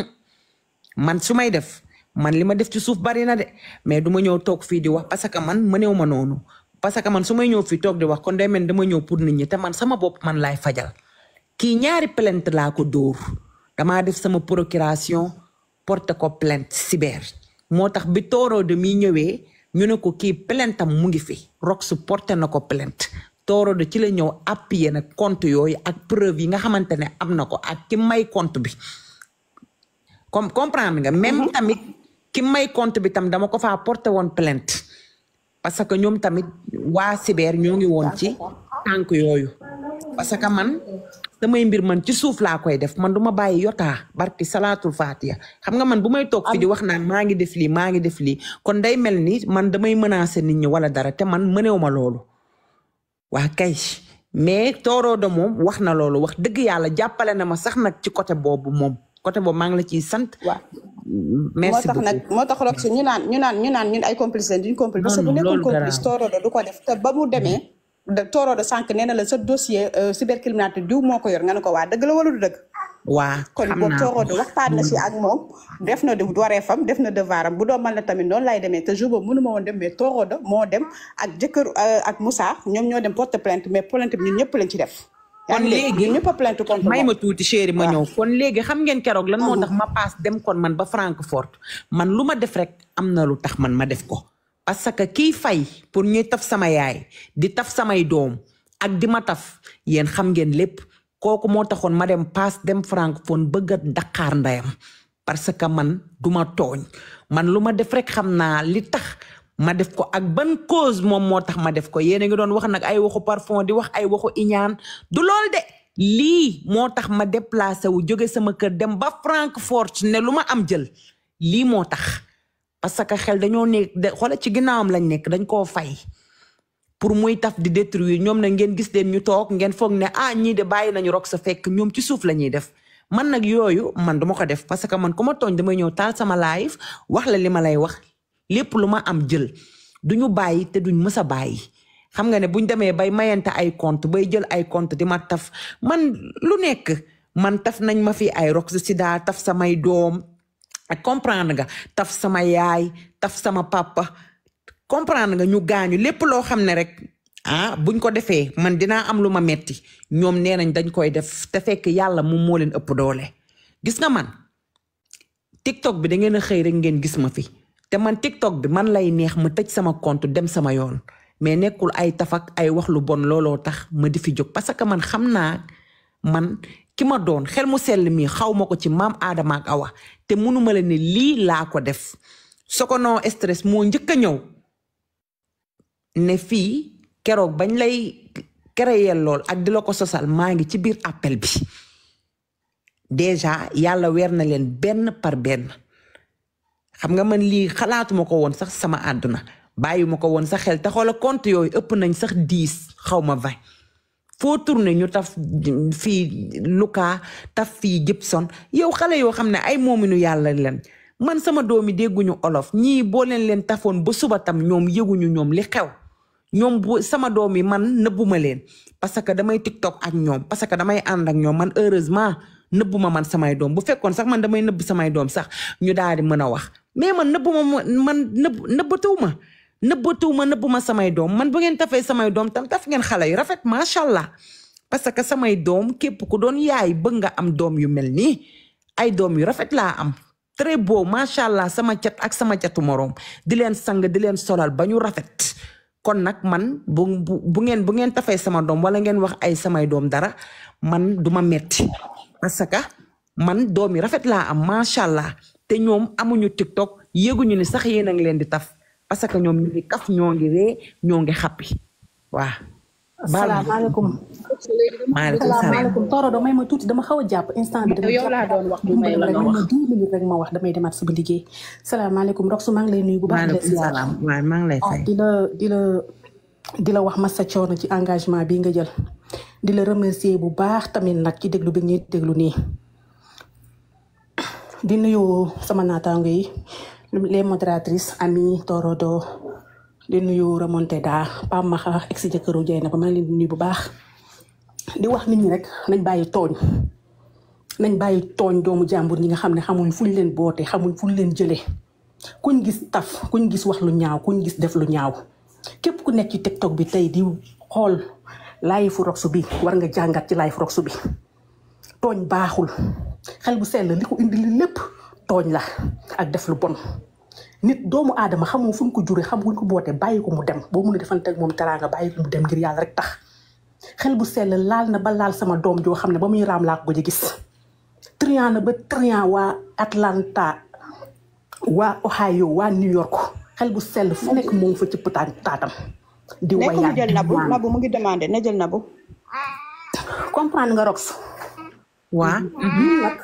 S2: man su may def man li ma def ci suuf bari na de mais duma ñëw toog fii di wax parce que man mëneew ma noonu. parce que man su may ñëw fii toog di wax kon day mel dama ñëw pour nit ñi te man sama bopp man laay fajal kii ñaari plainte laa ko dóor damaa def sama procuration porte ko plainte cyber moo tax bi tooroo de mi ñëwee ñu ne ko kii plainte am mu ngi fi Rox porté na ko plainte Torodo ci la ñëw appuyer nag compte yooyu ak preuve yi nga xamante ne am na ko ak ki may compte bi comme comprendre nga même tamit ki may compte bi tam dama ko faa porté woon plainte parce que ñoom tamit waa cyber ñoo ngi woon ci tànk yooyu parce que man damay mbir man ci suuf laa koy def man duma bàyyi yotaa barki salaatul fatiha xam nga man bu may toog fi di wax naan maa ngi def lii maa ngi def lii kon day mel ni man damay menacer nit ñi wala dara te man mëneew ma loolu waa kay mais Torodo moom wax na loolu wax dëgg yàlla jàppale na ma sax nag ci côté boobu moom côté boobu maa ngi la ciy sant.
S8: waaw
S2: merci
S8: moo tax
S2: beaucoup
S8: nag moo tax Roxy ñu naan ñu naan ñu naan ñun ay complice lañ duñ complice. parce que bu nekkoon complice Torodo du ko def te ba mu demee. de Torodo sànq nee na la sa dossier cybercriminalité diw moo ko yor nga ne ko waa dëgg la wala du dëgg.
S2: waa
S8: kon boobu Torodo waxtaan na si ak moom def na wareefam def na devoiram bu doon man la tamit noonu lay demee te jour boobu mënu ma woon dem mais Torodo moo dem ak jëkkër ak Moussa ñoom ñoo dem porte plainte mais plainte bi ñun ñëpp lañ ci def.
S2: kon léegi
S8: ñëpp a plainte contre
S2: may ma tuuti chéri ma ñëw kon léegi xam ngeen keroog lan moo tax ma paas dem kon man ba Francfort man lu ma def rek am na lu tax man ma def ko parce que kiy fay pour ñuy taf sama yaay di taf samay doom ak di ma taf yéen xam ngeen lépp kooku moo taxoon ma dem paas dem Francfort bëgg a Dakar ndayam parce que man du ma tooñ man lu ma def rek xam naa li tax ma def ko ak ban cause moom moo tax ma def ko yéen a ngi doon wax nag ay waxu parfum di wax ay waxu iñaan du lool de lii moo tax ma déplacé wu jóge sama kër dem ba Francfort ne lu ma am jël lii moo tax parce que xel dañoo nekk de xoolal ci ginnaawam lañ nekk dañ koo fay pour muy taf di détruire ñoom na ngeen gis leen ñu toog ngeen foog ne ah ñii de bàyyi nañu rok sa fekk ñoom ci suuf la ñuy def man nag yooyu man duma ko def parce que man ku ma tooñ damay ñëw taal sama live wax la li ma lay wax lépp lu ma am jël duñu bàyyi te duñ mës a bàyyi xam nga ne buñ demee bay mayante ay compte bay jël ay compte di ma taf man lu nekk man taf nañ ma fi ay rox sida taf samay doom ak comprendre nga taf sama yaay taf sama papa comprendre nga ñu gaañu lépp loo xam ne rek ah buñ ko defee man dinaa am lu ma metti ñoom nee nañ dañ koy def te fekk yàlla moom moo leen ëpp doole gis nga man TikTok bi da ngeen a xëy rek ngeen gis ma fi te man TikTok bi man lay neex ma tëj sama compte dem sama yoon mais nekkul ay tafak ay wax lu bon looloo tax ma di fi jóg parce que man xam naa man ki ma doon xel mu sell mii xaw ma ko ci maam Adama ak Awa te mënuma la ne lii laa ko def Sokono stress moo njëkk a ñëw ne fii keroog bañ lay créer lool ak di la ko sosal maa ngi ci biir appel bi déjà yàlla weer na leen benn par benn xam nga man lii xalaatuma ko woon sax sama àdduna bàyyuma ko woon sax xel te xoola compte yooyu ëpp nañ sax dix xaw ma vingt foo tourné ñu taf fii Luka taf fii Gibson yow xale yoo xam ne ay moominu yàlla leen man sama doomi dégguñu olof ñii boo leen leen tafoon ba suba tam ñoom yëguñu ñoom li xew ñoom bu sama doom yi man nëbbuma leen parce que damay TikTok ak ñoom parce que damay ànd ak ñoom man heureusement nëbbuma man samay doom bu fekkoon sax man damay nëbb samay doom sax ñu daal di mën a wax mais man nëbbuma man nëbb nëbbatuwuma nëbbatuwuma nëbbuma samay doom man bu ngeen tafee samay doom tam taf ngeen xale yu rafet macha allah parce que samay doom képp ku doon yaay bëgg nga am doom yu mel nii ay doom yu rafet laa am très beau macha allah sama cat ak sama catu moroom di leen sang di leen solal ba ñu rafet kon nag man bu bu ngeen bu ngeen tafee sama doom wala ngeen wax ay samay doom dara man duma metti parce que man doom yi rafet laa am macha allah te ñoom amuñu TikTok yéguñu ni sax yéen a ngi leen di taf parce que ñoom ñu ngi kaf ñoo ngi ree ñoo ngi xappi waaw.
S3: asalaamaaleykum.
S2: maaleykum salaam
S3: asalaamaaleykum Torodo may ma tuuti dama xaw a jàpp instant bi. dama
S8: yow laa doon wax du may la nga wax
S3: dix minutes rek ma wax damay demaat sama liggéey. salaamaaleykum Roxy maa ngi lay nuyu bu baax.
S2: maaleykum salaam waaw maa ngi lay fay.
S3: di la di la di la wax massa coono ci engagement bi nga jël di la remercier bu baax tamit nag ci déglu bi ñuy déglu nii. di nuyu sama naataango yi les modératrices Ami Torodo di nuyu Remontada Pam Maxa ex jëkkëru Jeyna ba maa ngi leen di nuyu bu baax di wax nit ñi rek nañ bàyyi tooñ nañ bàyyi tooñ doomu jàmbur ñi nga xam ne xamuñ fuñ leen boote xamuñ fuñ leen jëlee kuñ gis taf kuñ gis wax lu ñaaw kuñ gis def lu ñaaw képp ku nekk ci TikTok bi tey di xool live Roxy bi war nga jàngat ci live Roxy bi tooñ baaxul xel bu sell li ko indi li lépp tooñ la ak def lu bon nit doomu aadama xamoo fu ñu ko jure xam fu ñu ko boote bàyyi ko mu dem boo mun a defante ak moom teraanga bàyyi ko mu dem ngir yàlla rek tax xel bu sell laal na ba laal sama doom joo xam ne ba muy raam laa ko gëj a gis trian na ba trian waa Atlanta waa Ohio waa New York xel bu sell fu nekk moom fa ci putaat taatam di
S8: nekk
S3: wayaat
S8: mu jël nabu nabu mu ngi demandé na jël nabu
S3: comprendre nga Rox
S2: waa
S3: ñun nag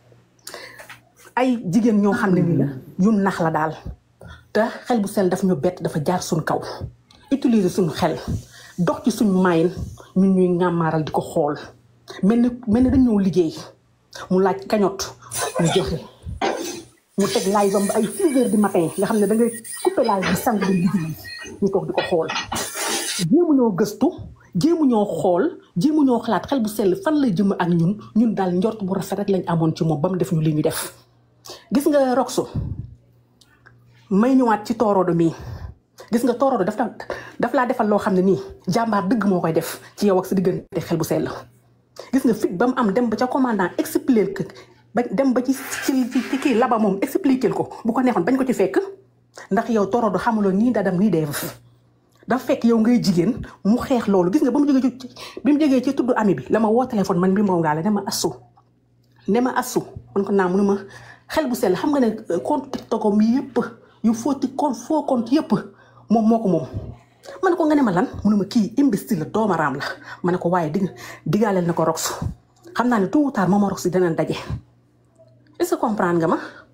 S3: ay jigéen ñoo xam ne nii la yu nax la daal te xel bu sell daf ñu bett dafa jaar suñ kaw utiliser suñu xel dox ci suñu mayin ñun ñuy ngàmmaaral di ko xool mel ni mel ni dañoo liggéey mu laaj kañot ñu joxe mu teg live am ba ay six heures du matin nga xam ne da ngay coupé live bi sang di liggéey ñu toog di ko xool jéemu ñoo gëstu jéemu ñoo xool jéemu ñoo xalaat xel bu sell fan lay jëm ak ñun ñun daal njort bu rafet rek lañ amoon ci moom ba mu def ñu li ñu def gis nga Roxu may ñëwaat ci tooroodo mii gis nga tooroodo daf la daf laa defal loo xam ne nii jàmbaar dëgg moo koy def ci yow ak sa diggante xel bu sell gis nga fit ba mu am dem ba ca commandant expliquer ko ba dem ba ci ci ci kii laba moom expliquer ko bu ko neexoon bañ ko ci fekk ndax yow tooroodo xamuloo nii dadam nii def dafa fekk yow ngay jigéen mu xeex loolu gis nga ba mu jógee ci bi mu jógee ci tudd ami bi la ma woo téléphone man bi moom ngaa la ne ma assu ne ma assu man ko naa mu ne ma xel bu sell xam nga ne compte TikTok am yëpp yu fóoti compte foo compte yëpp moom moo ko moom ma ne ko nga ne ma lan mu ne ma kii imbécile la doomaraam la ma ne ko waaye dig digaaleel na ko Rox xam naa ne tôt ou tard moom Rox si danañ daje est-ce que comprendre nga ma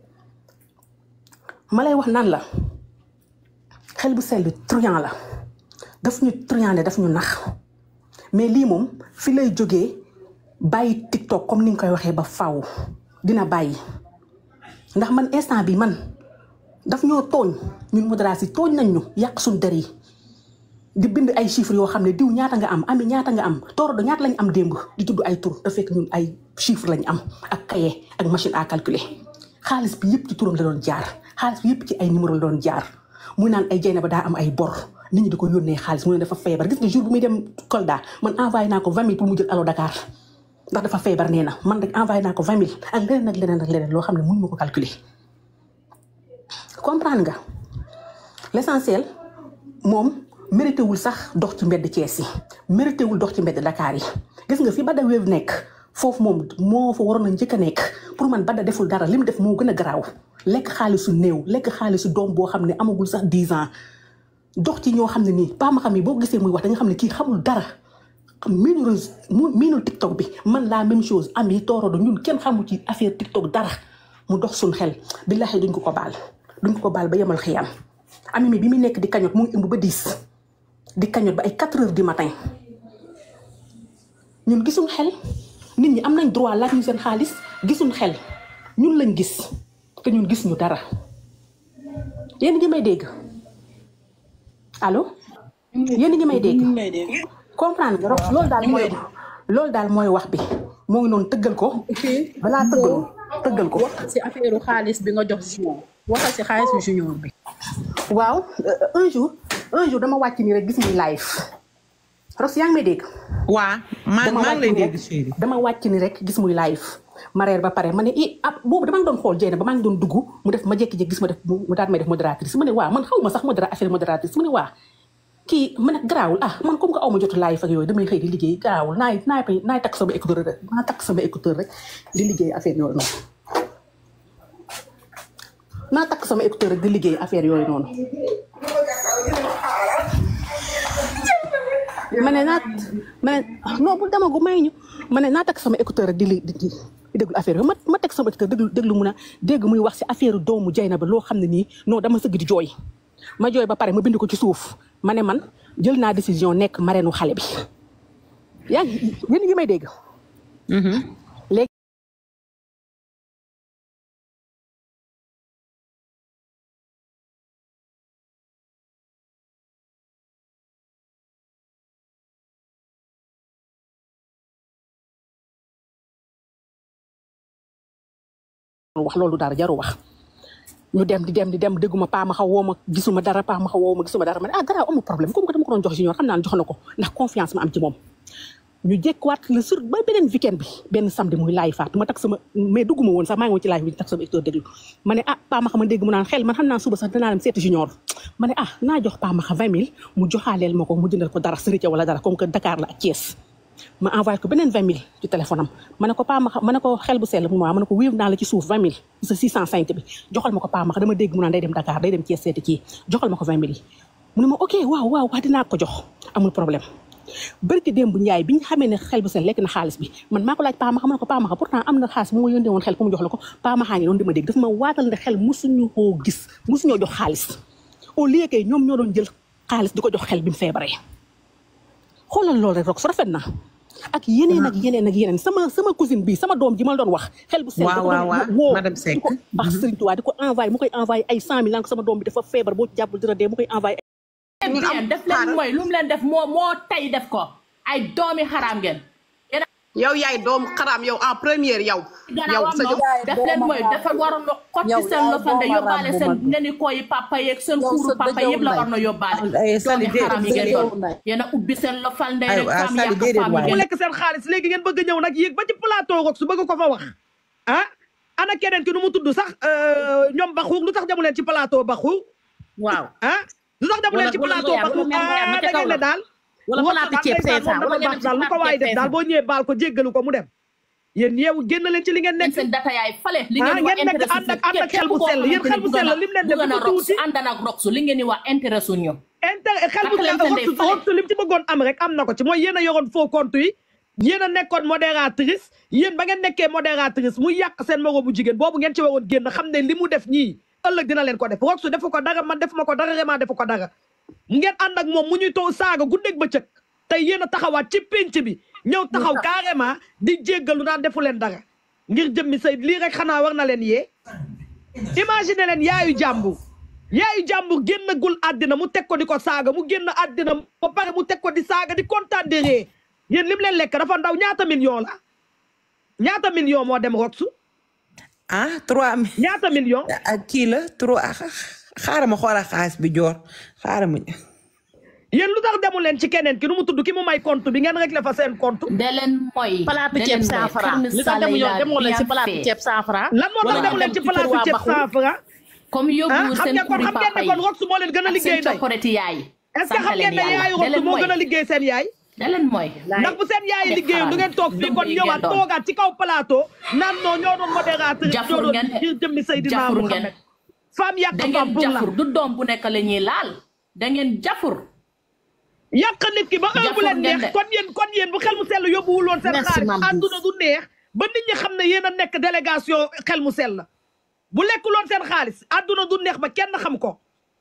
S3: ma lay wax naan la xel bu sell truand la daf ñu truandé daf ñu nax mais lii moom fi lay jógee bàyyi TikTok comme ni nga koy waxee ba faw dina bàyyi ndax man instant bi man daf ñoo tooñ ñun modération tooñ nañ ñu yàq suñ der yi di bind ay chiffres yoo xam ne diw ñaata nga am ami ñaata nga am tooroodo ñaata lañ am démb di tudd ay tur da fekk ñun ay chiffres lañ am ak cahier ak machine à calculer xaalis bi yëpp ci turam la doon jaar xaalis bi yëpp ci ay numéro la doon jaar muy naan ay Dieynaba daa am ay bor nit ñi di ko yónnee xaalis mu ne dafa feebar gis nga jour bu muy dem Kolda man envoyé naa ko vingt mille pour mu jël Allo Dakar ndax dafa feebar nee na man rek envoyé naa ko vingt mille ak leneen ak leneen ak leneen loo xam ne mënu ma ko calculer comprendre nga l'essentiel moom mérité wul sax dox ci mbedd Thiès yi mérité wul dox ci mbedd Dakar yi gis nga fi Bada Wave nekk foofu moom moo fa waroon a njëkk a nekk pour man Bada deful dara li mu def moo gën a garaaw lekk xaalisu néew lekk xaalisu doom boo xam ne amagul sax dix ans dox ci ñoo xam ne nii pa ma xam yi boo gisee muy wax da nga xam ne kii xamul dara miinul miinul TikTok bi man la même chose am yi tooroodo ñun kenn xamul ci affaire TikTok dara mu dox suñ xel billahi duñ ko ko baal duñ ko ko baal ba yemal xiyam ami mi bi muy nekk di kañot mu ngi ëmb ba dix di kañot ba ay quatre heures du matin ñun gisuñ xel nit ñi am nañ droit laaj ñu seen xaalis gisuñ xel ñun lañ gis te ñun gis ñu dara yéen ngi may dégg allo yéen ngi may dégg comprendre nga Rox loolu daal mooy loolu daal mooy wax bi moo ngi noonu tëggal ko balaa tëggal tëggal ko
S8: waxal si affaire xaalis bi nga jox junior waxal si xaalisu junior bi
S3: waaw un jour un jour dama wàcc nii rek gis muy live Rox yaa ngi may dégg
S2: waa maa maa ngi lay dégg chéri
S3: dama wàcc ni rek gis muy live ma reer ba pare ma ne i ah boobu dama ngi doon xool Dieynaba ba maa ngi doon dugg mu def ma jékki-jékki gis ma def mu daal may def modératrice ma ne waa man xaw ma sax modéra affaire modératrice ma ne waa kii ma ne garaawul ah man comme que aw ma jotu live ak yooyu damay xëy di liggéey garaawul naay naay naay takk sama écouteur rek naa takk sama écouteur rek di liggéey affaire yooyu noonu naa takk sama écouteur rek di liggéey affaire yooyu noonu ma ne naat ma ne non bu demagu may ñu ma ne naa takk sama écouteur rek di li di di déglu affaire yooyu ma ma teg sama écouteur déglu déglu mun a dégg muy wax si affaire doomu Dieynaba loo xam ne nii non dama sëgg di jooy ma jooy ba pare ma bind ko ci suuf ma ne man jël naa décision nekk marraine xale bi yaa ngi yéen ngi may dégg. léegi wax loolu dara jaru wax ñu dem di dem di dem dégguma paa ma xaw woo ma gisuma dara paa ma xaw woo ma gisuma dara ma ne ah garaaw amul problème comme que dama ko doon jox junior xam naa ne jox na ko ndax confiance ma am ci moom
S10: ñu jékkuwaat le sur ba beneen weekend bi benn samedi muy laay faat ma tak sama mais dugguma woon sax maa ngi woon ci laay bi tak sama écteur déglu ma ne ah Paa Maxa ma dégg mu naan xel man xam naa suba sax danaa dem seeti junior ma ne ah naa jox Paa Maxa vingt mille mu joxaaleel ma ko mu jëndal ko dara sërite wala dara comme que Dakar la ak Thiès ma envoyé ko beneen vingt mille ci téléphone am ma ne ko Paa Maxa ma ne ko xel bu sell mu ma ma ne ko wéew naa la ci suuf vingt mille sa six cent cinq bi joxal ma ko Paa Maxa dama dégg mu naan day dem Dakar day dem Thiès seeti kii joxal ma ko vingt mille yi mu ne ma ok waaw waaw wax dinaa ko jox amul problème bërki démb Njaay bi ñu xamee ne xel bu sell lekk na xaalis bi man maa ko laaj Paa Maxa ma ne ko Paa Maxa pourtant am na xaalis bu ma yónnee woon xel pour mu jox la ko Paa Maxa ngi doon di ma dégg dafa ma waatal ne xel musuñu koo gis musuñoo jox xaalis au lieu que ñoom ñoo doon jël xaalis di ko jox xel bi mu feebaree xoolal loolu rek rek su rafet na ak yeneen ak yeneen ak yeneen sama sama cousine bi sama doom ji ma la doon wax xel bu sell
S2: waaw waaw waaw
S10: woo
S2: madame Seck
S10: di ko baax Serigne Touba di ko envoyé mu koy envoyé ay cent mille naan ko sama doom bi dafa feebar boo ci jàppul dina dee mu koy envoyé
S1: bien def leen mooy lu mu leen def moo moo tey def ko ay doomi xaraam ngeen
S8: yow yaay doomu xaraam yow en première yow yow sa
S1: def leen mooy dafa waroon a xotti seen lofande yóbbaale seen neni koyi papa yeeg seen kuuru papa yëpp la war na yóbbaale doomi xaraam yi ngeen doon yéen a ubbi seen lofande rek fam yàq fam yi
S11: mu lekk seen xaalis léegi ngeen bëgg ñëw nag yéeg ba ci plateau roog su bëgg ko fa wax ah ana keneen ki nu mu tudd sax ñoom Baxuur lu tax jamu leen ci plateau Baxuur
S1: waaw
S11: ah lu tax jamu leen ci plateau Baxuur ah da ngeen ne daal
S1: wala plateau ceeb cinq cent wala ngeen
S11: daal lu ko waay def daal boo ñëwee baal ko jéggalu ko mu dem yéen yeewu génn leen ci li ngeen nekk
S1: seen data yaay fale li ngeen di wax
S11: nekk ànd ak ànd ak xel bu sell yéen xel bu sell lim leen def
S1: na tuuti ànd ak roxu li ngeen di wax intérêt suñu
S11: intérêt xel bu sell roxu lim ci bëggoon am rek am na ko ci mooy yéen a yoroon faux compte yi yéen a nekkoon modératrice yéen ba ngeen nekkee modératrice muy yàq seen moro bu jigéen boobu ngeen ci waroon génn xam ne li mu def ñii ëllëg dina leen ko def roxu defu ko dara man defu ma ko dara vraiment defu ko dara ngeen ànd ak moom mu ñuy too saaga guddeeg bëccëg tey yéen a taxawaat ci pénc bi ñëw taxaw carrément di jéggalu naan defu leen dara ngir jëmmi say lii rek xanaa war na leen yee imagine leen yaayu jàmbur yaayu jàmbur génnagul àddina mu teg ko di ko saaga mu génn àddina ba pare mu teg ko di saaga di kontaan di ree yéen lim leen lekk dafa ndaw ñaata million la ñaata million moo dem roxu
S2: ah trois mille
S11: ñaata million
S2: ak kii la trois xaaral ma xoolal xaalis bi joor xaaral ma
S11: yéen lu tax demu leen ci keneen ki nu mu tudd ki mu may compte bi ngeen réglé fa seen compte.
S1: de leen mooy.
S10: palaatu ceeb cent franc li tax demu ñoo demoo leen ci palaatu ceeb cent franc.
S11: lan moo tax demu leen ci palaatu ceeb cent franc.
S1: comme yóbbu seen kuri papa yi
S11: xam ngeen ne kon Rox moo leen gën a liggéey ndey. est-ce que xam ngeen ne yaayu Rox moo gën a liggéey seen yaay.
S1: da leen mooy.
S11: ndax bu seen yaay liggéeyu du ngeen toog fii kon ñëwaat toogaat ci kaw plateau naan non ñoo doon modérateur.
S1: jafur ngeen
S11: ñoo doon jëmmi Seydina Muhammad. femme yàq femme pour la
S1: du doom bu nekk la ñuy laal da ngeen jafur
S11: yàq nit ki ba heure bu leen neex kon yéen kon yéen bu xel mu sell yóbbuwul woon seen xaalis àdduna du neex ba nit ñi xam ne yéen a nekk délégation xel mu sell bu lekkuloon seen xaalis àdduna du neex ba kenn xam ko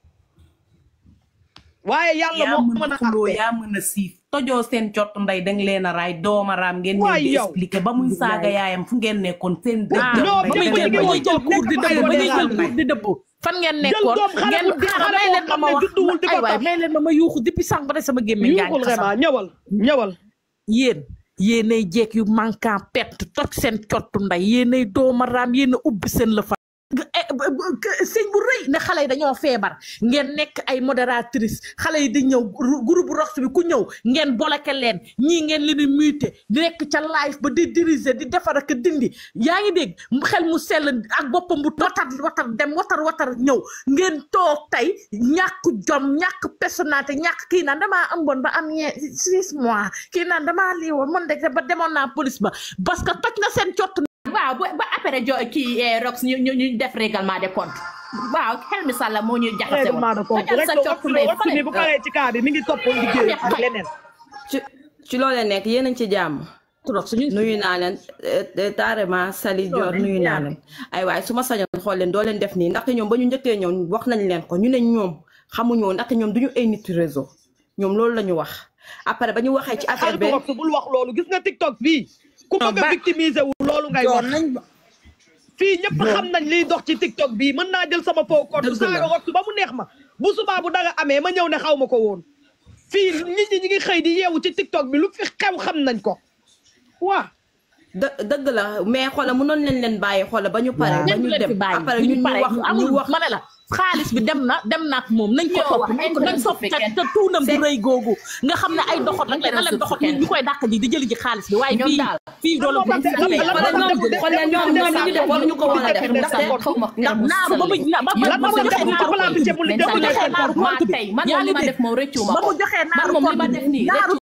S11: waaye yàlla moo mën a
S12: xuloo yaa mën a siif tojoo seen cott nday danga leen a raay doomaraam ngeen ñëw di expliqué ba muy saaga yaayam fu ngeen nekkoon seen dëgg ba ñuy jël cours di dëbb ba ñuy jël cours di dëbb fan ngeen nekkoon ngeen xaaral may leen ma ma wax ay waay may leen ma ma yuuxu depuis sànq ba de sama gémmiñ yaa ngi xasam
S11: ñëwal ñëwal
S12: yéen yéenay jeeg yu manquant perte toj seen cottu nday yéenay doomaraam yéen a ubbi seen la fa sëñ bu rëy ne xale yi dañoo feebar ngeen nekk ay modératrice xale yi di ñëw groupe Rox bi ku ñëw ngeen bloqué leen ñii ngeen leen di muté di nekk ca live ba di diriger di defar ak dindi yaa ngi dégg xel mu sell ak boppam bu watar watar dem watar watar ñëw ngeen toog tey ñàkk jom ñàkk personnalité ñàkk kii naan damaa ëmboon ba am ñee six mois kii naan damaa lii woon man de ba demoon naa police ba parce que toj nga seen cott
S1: waaw ba après jo kii Rox ñu ñu def règlement de compte waaw xel mi sàlla moo ñuy jaxase
S11: règlement de compte rek Rox ni bu paree ci cas bi mi ngi topp liggéey ak leneen
S13: ci ci loolee nekk yéen a ngi ci jàmm nuyu naa leen carrément Sali Dior nuyu naa leen ay waay su ma sañoon xool leen doo leen def nii ndaxte ñoom ba ñu njëkkee ñëw wax nañ leen ko ñu ne ñoom xamuñoo ndaxte ñoom duñu ay nit réseau ñoom loolu la ñu wax après ba ñu waxee ci affaire bi
S11: Rox bul wax loolu gis nga TikTok fii ku bëgg a victimiser wu loolu ngay wax fii ñëpp xam nañ liy dox ci TikTok bii mën naa jël sama faux compte saaga Rox ba mu neex ma bu subaa bu dara amee ma ñëw ne xaw ma ko woon fii nit ñi ñi ngi xëy di yeewu ci TikTok bi lu fi xew xam nañ ko waa
S13: dë dëgg la mais xoolal mënoon leen leen bàyyi xoolal ba ñu pare ba ñu dem après ñu ñu wax ñu wax
S12: ma ne la xaalis bi dem na dem na ak moom nañ ko topp nañ topp te te tuunam du rëy googu nga xam ne ay doxot rek la leen doxot ñu koy dàq ji di jëli ji xaalis bi waaye fii fii doolu
S13: xoolal ñoom ñoom li ñu def war ñu ko war a def ndaxte
S12: ndax naaru ba mu ba mu joxee naaru compte bi
S1: man li ma def moom rëccu ma
S12: ba mu joxee naaru compte bi naaru